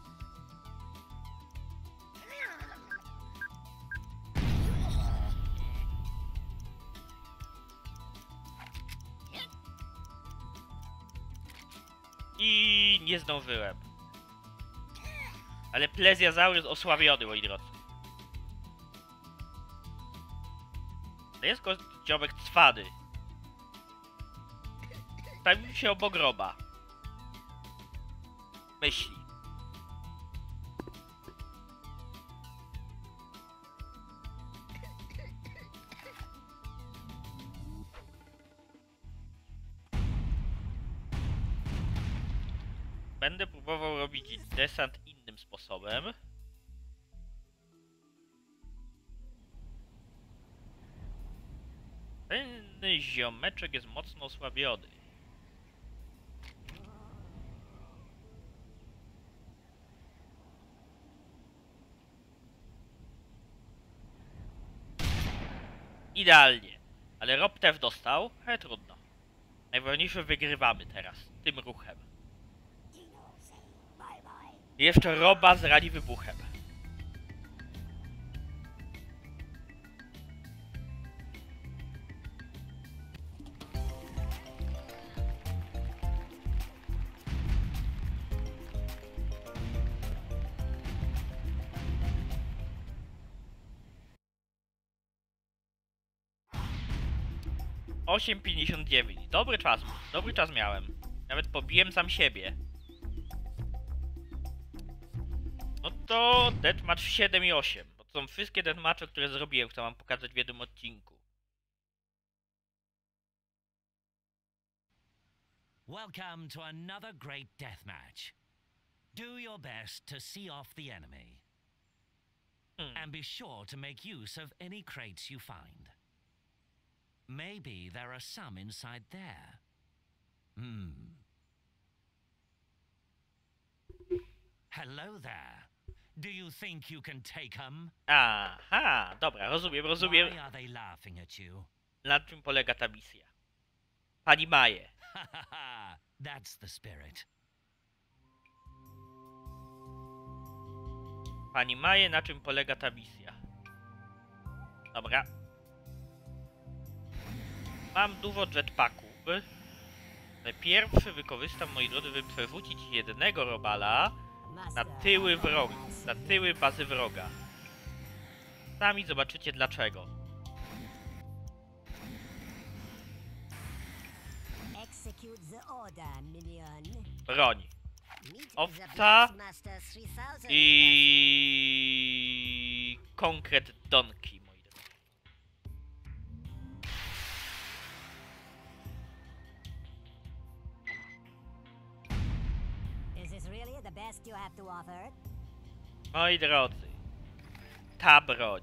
I nie zdążyłem. Ale Plezjazaur jest osłabiony, moi drodzy. To jest ziomek cwany. Stawił się obok groba. Myśli. Będę próbował robić desant innym sposobem. Ten ziomeczek jest mocno osłabiony. Idealnie. Ale Rob też dostał, ale trudno. Najważniejsze, wygrywamy teraz, tym ruchem. I jeszcze Roba zrani wybuchem. $8,59. Dobry czas miałem. Nawet pobiłem sam siebie. No to deathmatch 7 i 8. Bo to są wszystkie deathmatche, które zrobiłem, chcę wam pokazać w jednym odcinku. Welcome to another great deathmatch. Do your best to see off the enemy. And be sure to make use of any crates you find. Maybe there are some inside there. Hello there. Do you think you can take them? Aha, dobra, rozumiem. Why are they laughing at you? Na czym polega ta misja? Pani Maje. That's the spirit. Pani Maje, na czym polega ta misja? Dobra. Mam dużo jetpacków. Pierwszy wykorzystam, moi drodzy, by przerzucić jednego robala na tyły wroga, na tyły bazy wroga. Sami zobaczycie dlaczego. Broń. Owca i konkret donki, moi drodzy. Moi drodzy, ta broń.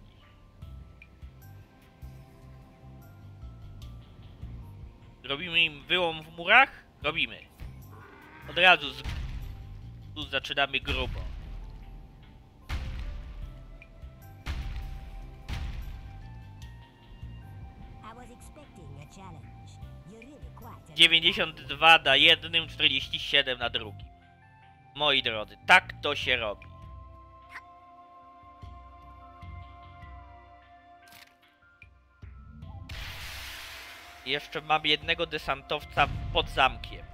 Robimy im wyłom w murach? Robimy. Od razu tu zaczynamy grubo. Really 92 na jednym, 47 na drugim. Moi drodzy, tak to się robi. Jeszcze mam jednego desantowca pod zamkiem.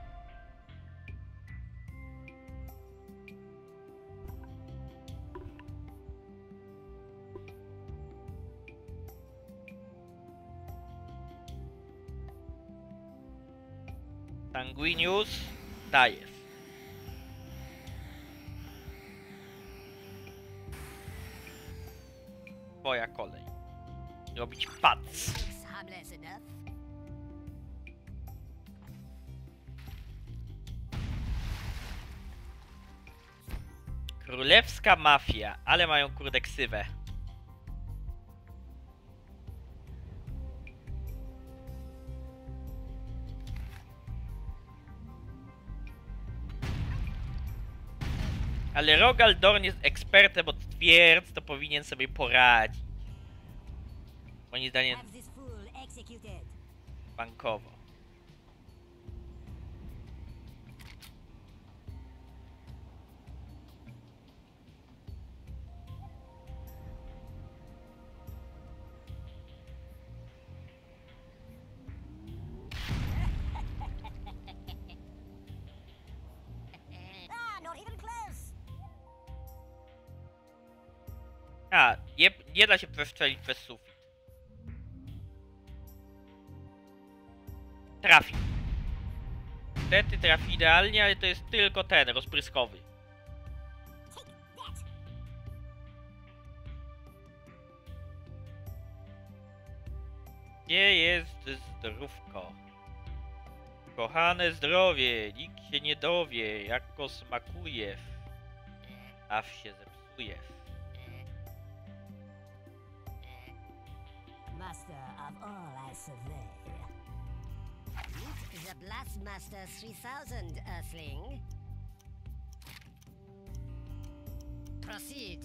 Sanguinius, dajesz. Twoja kolej. Robić pac. Królewska mafia, ale mają kurde ksywę. Ale Rogal Dorn jest ekspertem od twierdz, to powinien sobie poradzić. Moim zdaniem Have this fool executed. bankowo. Not even close. A, nie da się przestrzelić przez sufit. Trafi. Niestety trafi idealnie, ale to jest tylko ten, rozpryskowy. Take that. Gdzie jest zdrówko? Kochane zdrowie, nikt się nie dowie, jak go smakuje. A się zepsuje. Master of all I survey. Meet the Blastmaster 3000, Earthling. Proceed.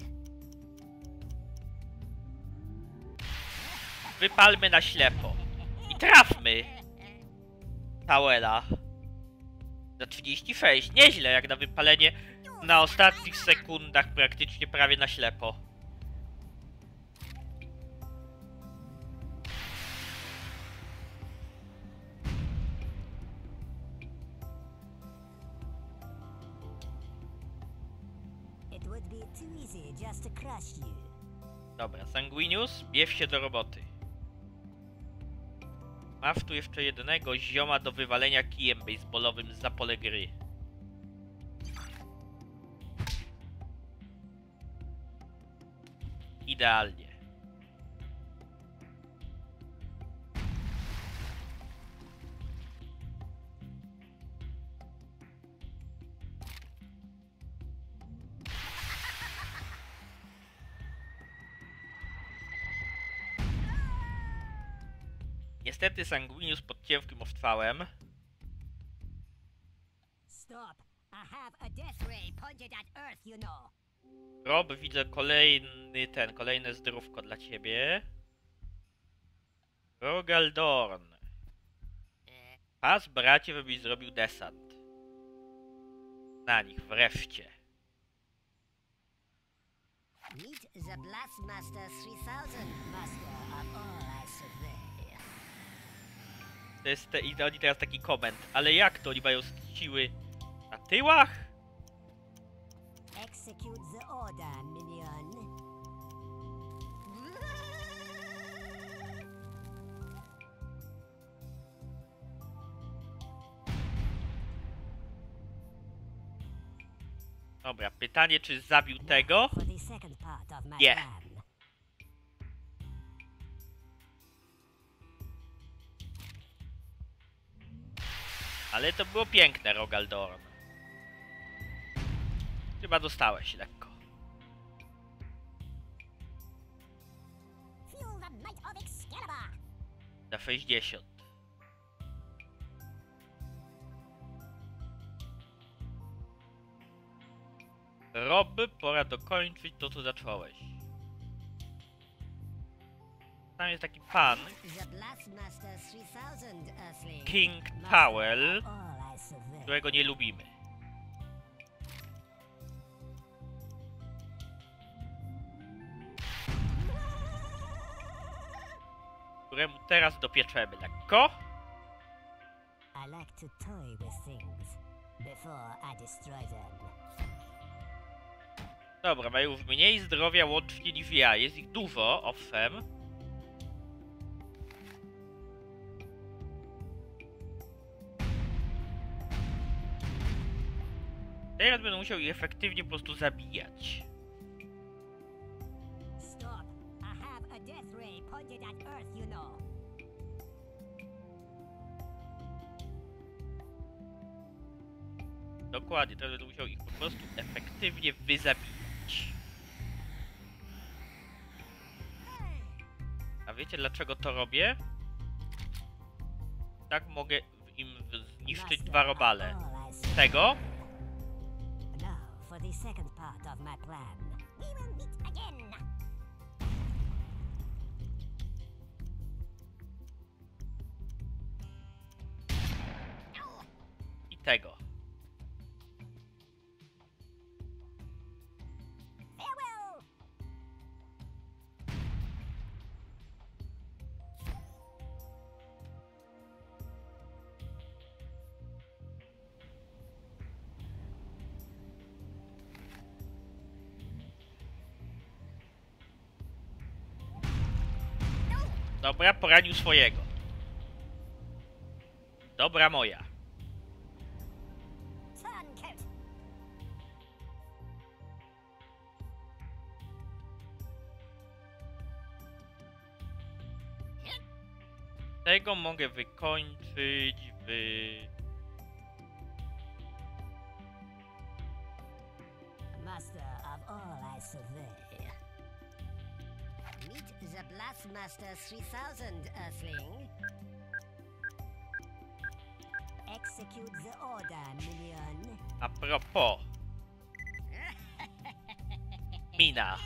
Wypalmy na ślepo. I trafmy! Towela. Za 36. Nieźle jak na wypalenie na ostatnich sekundach, praktycznie prawie na ślepo. It would be too easy just to crush you. Dobra, Sanguinius, bierz się do roboty. Masz tu jeszcze jednego zioma do wywalenia kijem baseballowym za pole gry. Idealnie. Niestety Sanguinius pod ciężkim ostrzałem. Stop. I have a death ray pointed at Earth, you know. Rob, widzę kolejne zdrówko dla ciebie. Rogal Dorn. Pas, bracie, żebyś zrobił desant. Na nich, wreszcie. Meet the Blastmaster 3000, Master of all I survey. To jest i oni teraz taki koment. Ale jak to? Oni mają siły na tyłach? Execute the order, minion. Dobra, pytanie, czy zabił tego? For the second part of my Nie. plan. Ale to było piękne, Rogal Dorn. Chyba dostałeś lekko. Feel the might of Excalibur. Za 60. Rob, pora dokończyć to, co zacząłeś. Tam jest taki pan, The Blastmaster 3000, Earthling. King Master Towel, of all I survey. którego nie lubimy. Któremu teraz dopieczemy lekko. I like to toy with things before I destroy them. Dobra, mają już mniej zdrowia łącznie niż ja. Jest ich dużo, owszem. Teraz będę musiał ich efektywnie po prostu zabijać. Stop. I have a death ray pointed at Earth, you know. Dokładnie, teraz będę musiał ich po prostu efektywnie wyzabijać. A wiecie dlaczego to robię? Tak mogę im zniszczyć dwa robale. Tego Now for the second part of my plan. We will meet again. I tego. Farewell. Dobra, poranił swojego. Dobra moja. Turncoat. Tego mogę wykończyć w... Master of all I survey. Meet the Blastmaster 3000, Earthling. Execute the order, minion. A propos. Mina.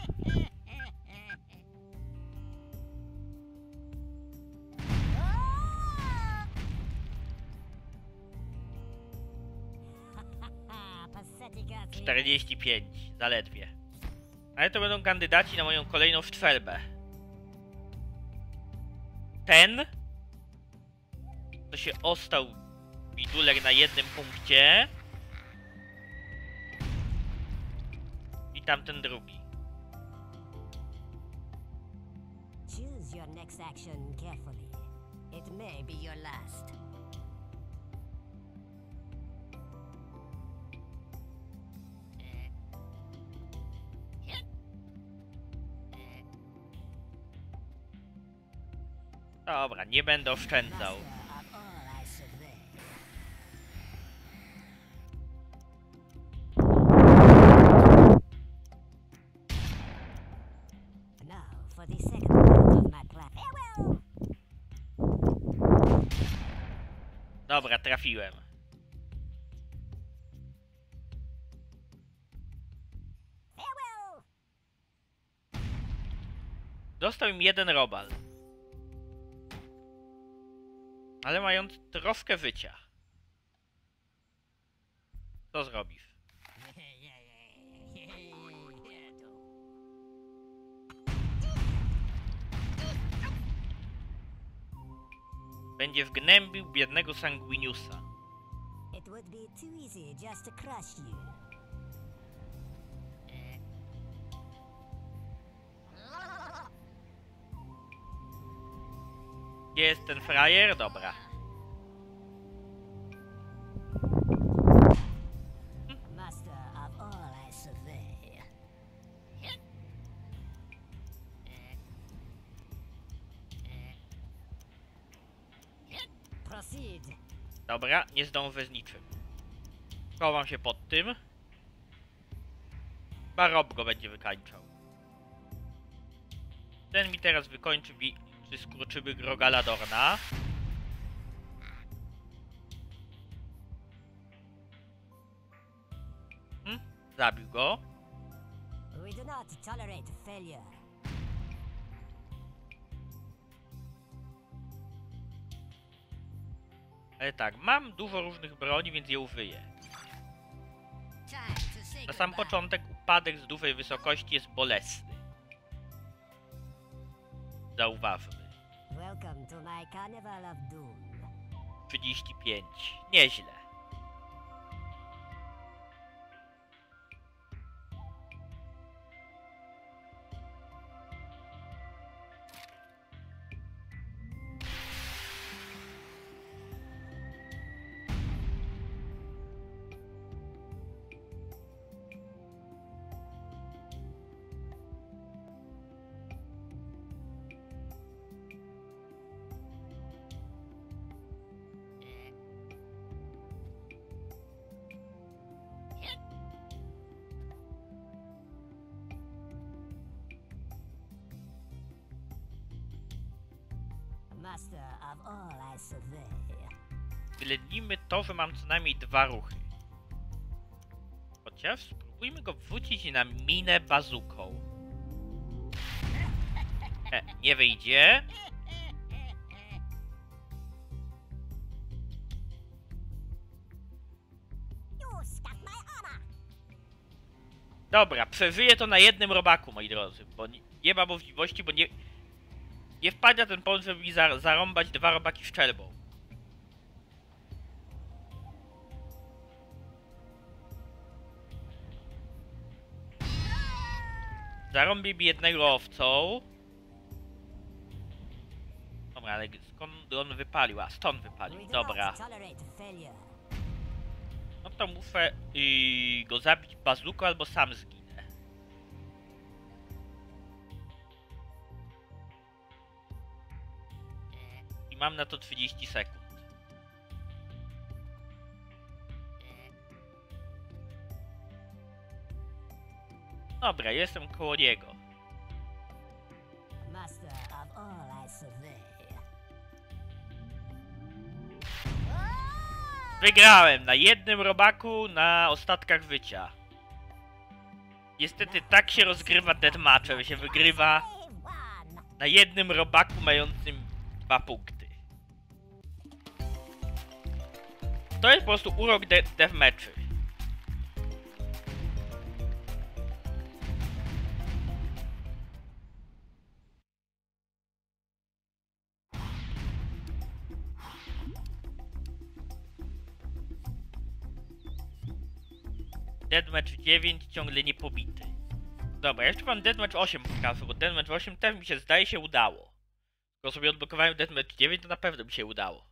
Pathetic Earthling. 45, zaledwie. Ale to będą kandydaci na moją kolejną strzelbę. Ten, co się ostał bidulek na jednym punkcie. I tamten drugi. Choose your next action carefully. It may be your last. Dobra, nie będę oszczędzał. Master of all I survey. Now for the second part of my plan. Farewell! Dobra, trafiłem. Farewell! Dostał im jeden robal. Ale mając troszkę życia. Co zrobisz? Będzie gnębił biednego Sanguiniusa. It would be too easy just to crush you. Gdzie jest ten frajer? Dobra. Master of all I survey. Proceed. Dobra, nie zdążę z niczym. Chowam się pod tym. Barob go będzie wykańczał. Ten mi teraz wykończy czy skurczyby Grogaladorna. Zabił go. We do not tolerate failure. Ale tak, mam dużo różnych broni, więc je użyję. Time to say Na sam goodbye. początek upadek z dużej wysokości jest bolesny. Zauważmy. Welcome to my Carnival of Doom. 35. Nieźle. Master of all I survey. Wylenimy to, że mam co najmniej 2 ruchy. Chociaż spróbuję. Spróbujmy go wrzucić na minę bazuką. Nie wyjdzie. Dobra, przeżyję to na jednym robaku, moi drodzy, bo nie ma możliwości, bo nie wpadł na ten pomysł, żeby mi zarąbać 2 robaki szczelbą. Zarąbi mi jednego owcą. Dobra, ale skąd on wypalił? A, stąd wypalił, dobra. No to muszę go zabić bazuką, albo sam zginę. I mam na to 30 sekund. Dobra, jestem koło niego. Wygrałem na jednym robaku na ostatkach życia. Niestety tak się rozgrywa deathmatche, że się wygrywa na jednym robaku mającym 2 punkty. To jest po prostu urok deathmatchy. Deathmatch 9 ciągle nie pobity. Dobra, jeszcze mam Deathmatch 8 pokazał, bo Deathmatch 8 też mi się zdaje się udało. Skoro sobie odblokowałem Deathmatch 9, to na pewno mi się udało.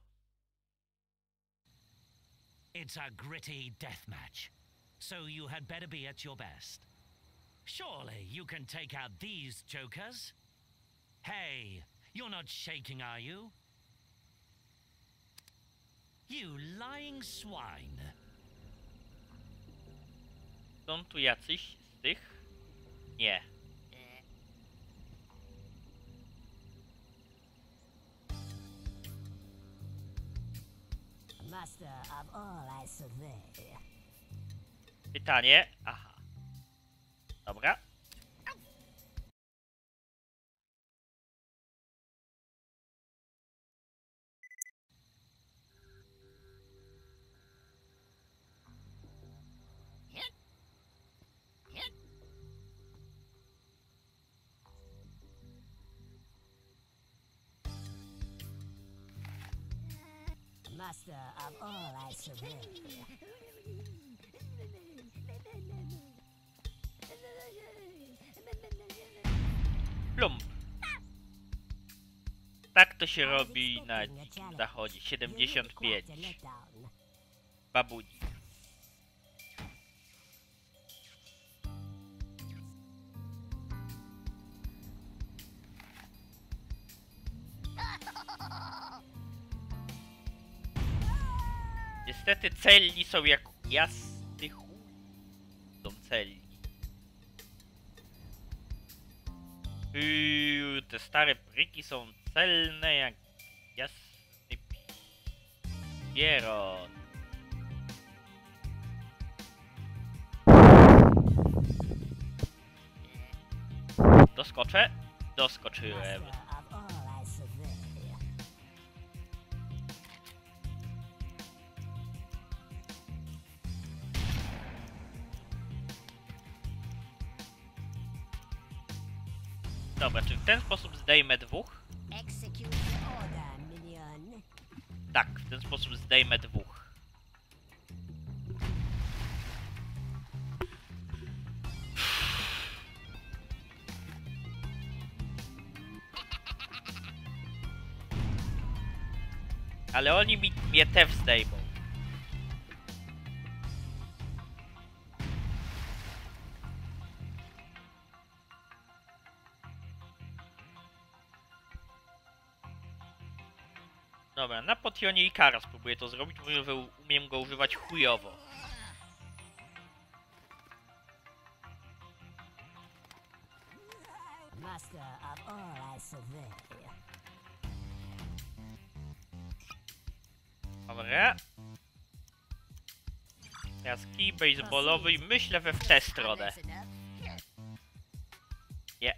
It's a gritty deathmatch, so you had better be at your best. Surely you can take out these jokers? Hey, you're not shaking, are you? You lying swine. Są tu jacyś z tych? Nie. Pytanie. Aha. Dobra. Master of all I survey. Plump. Tak to się robi na dzikim zachodzie. 75. Babuni. Niestety celni są jak jasny chuj. Są celni. Te stare pryki są celne jak jasny pieron. Doskoczę? Doskoczyłem. Dobra, czy w ten sposób zdejmę 2? Tak, w ten sposób zdejmę 2. Ale oni mnie też zdejmą. Dobra, na Potionie Ikara spróbuję to zrobić, mówię, że umiem go używać chujowo. Dobra. Teraz kij baseballowy i myślę we w tę stronę. Nie.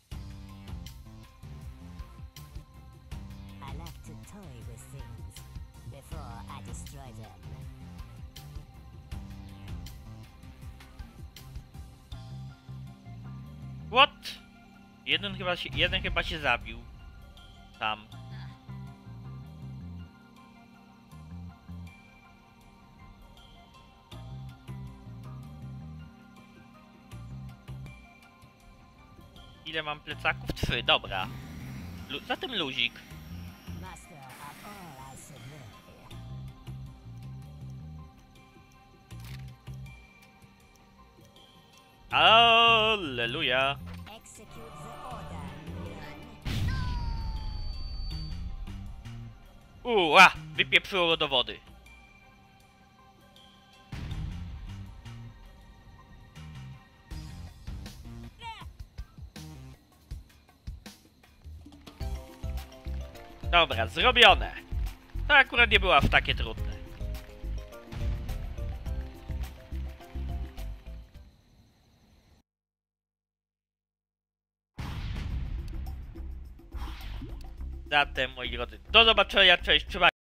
I like to toy with things before I destroy them. What? Jeden chyba się zabił. Tam. Ile mam plecaków? 3, dobra. Zatem luzik. Master of all I survey. Alleluja. Execute the order, none. Wypieprzyło do wody. Dobra, zrobione. To akurat nie było aż takie trudne. Zatem, moi drodzy, do zobaczenia, cześć, trzymajcie.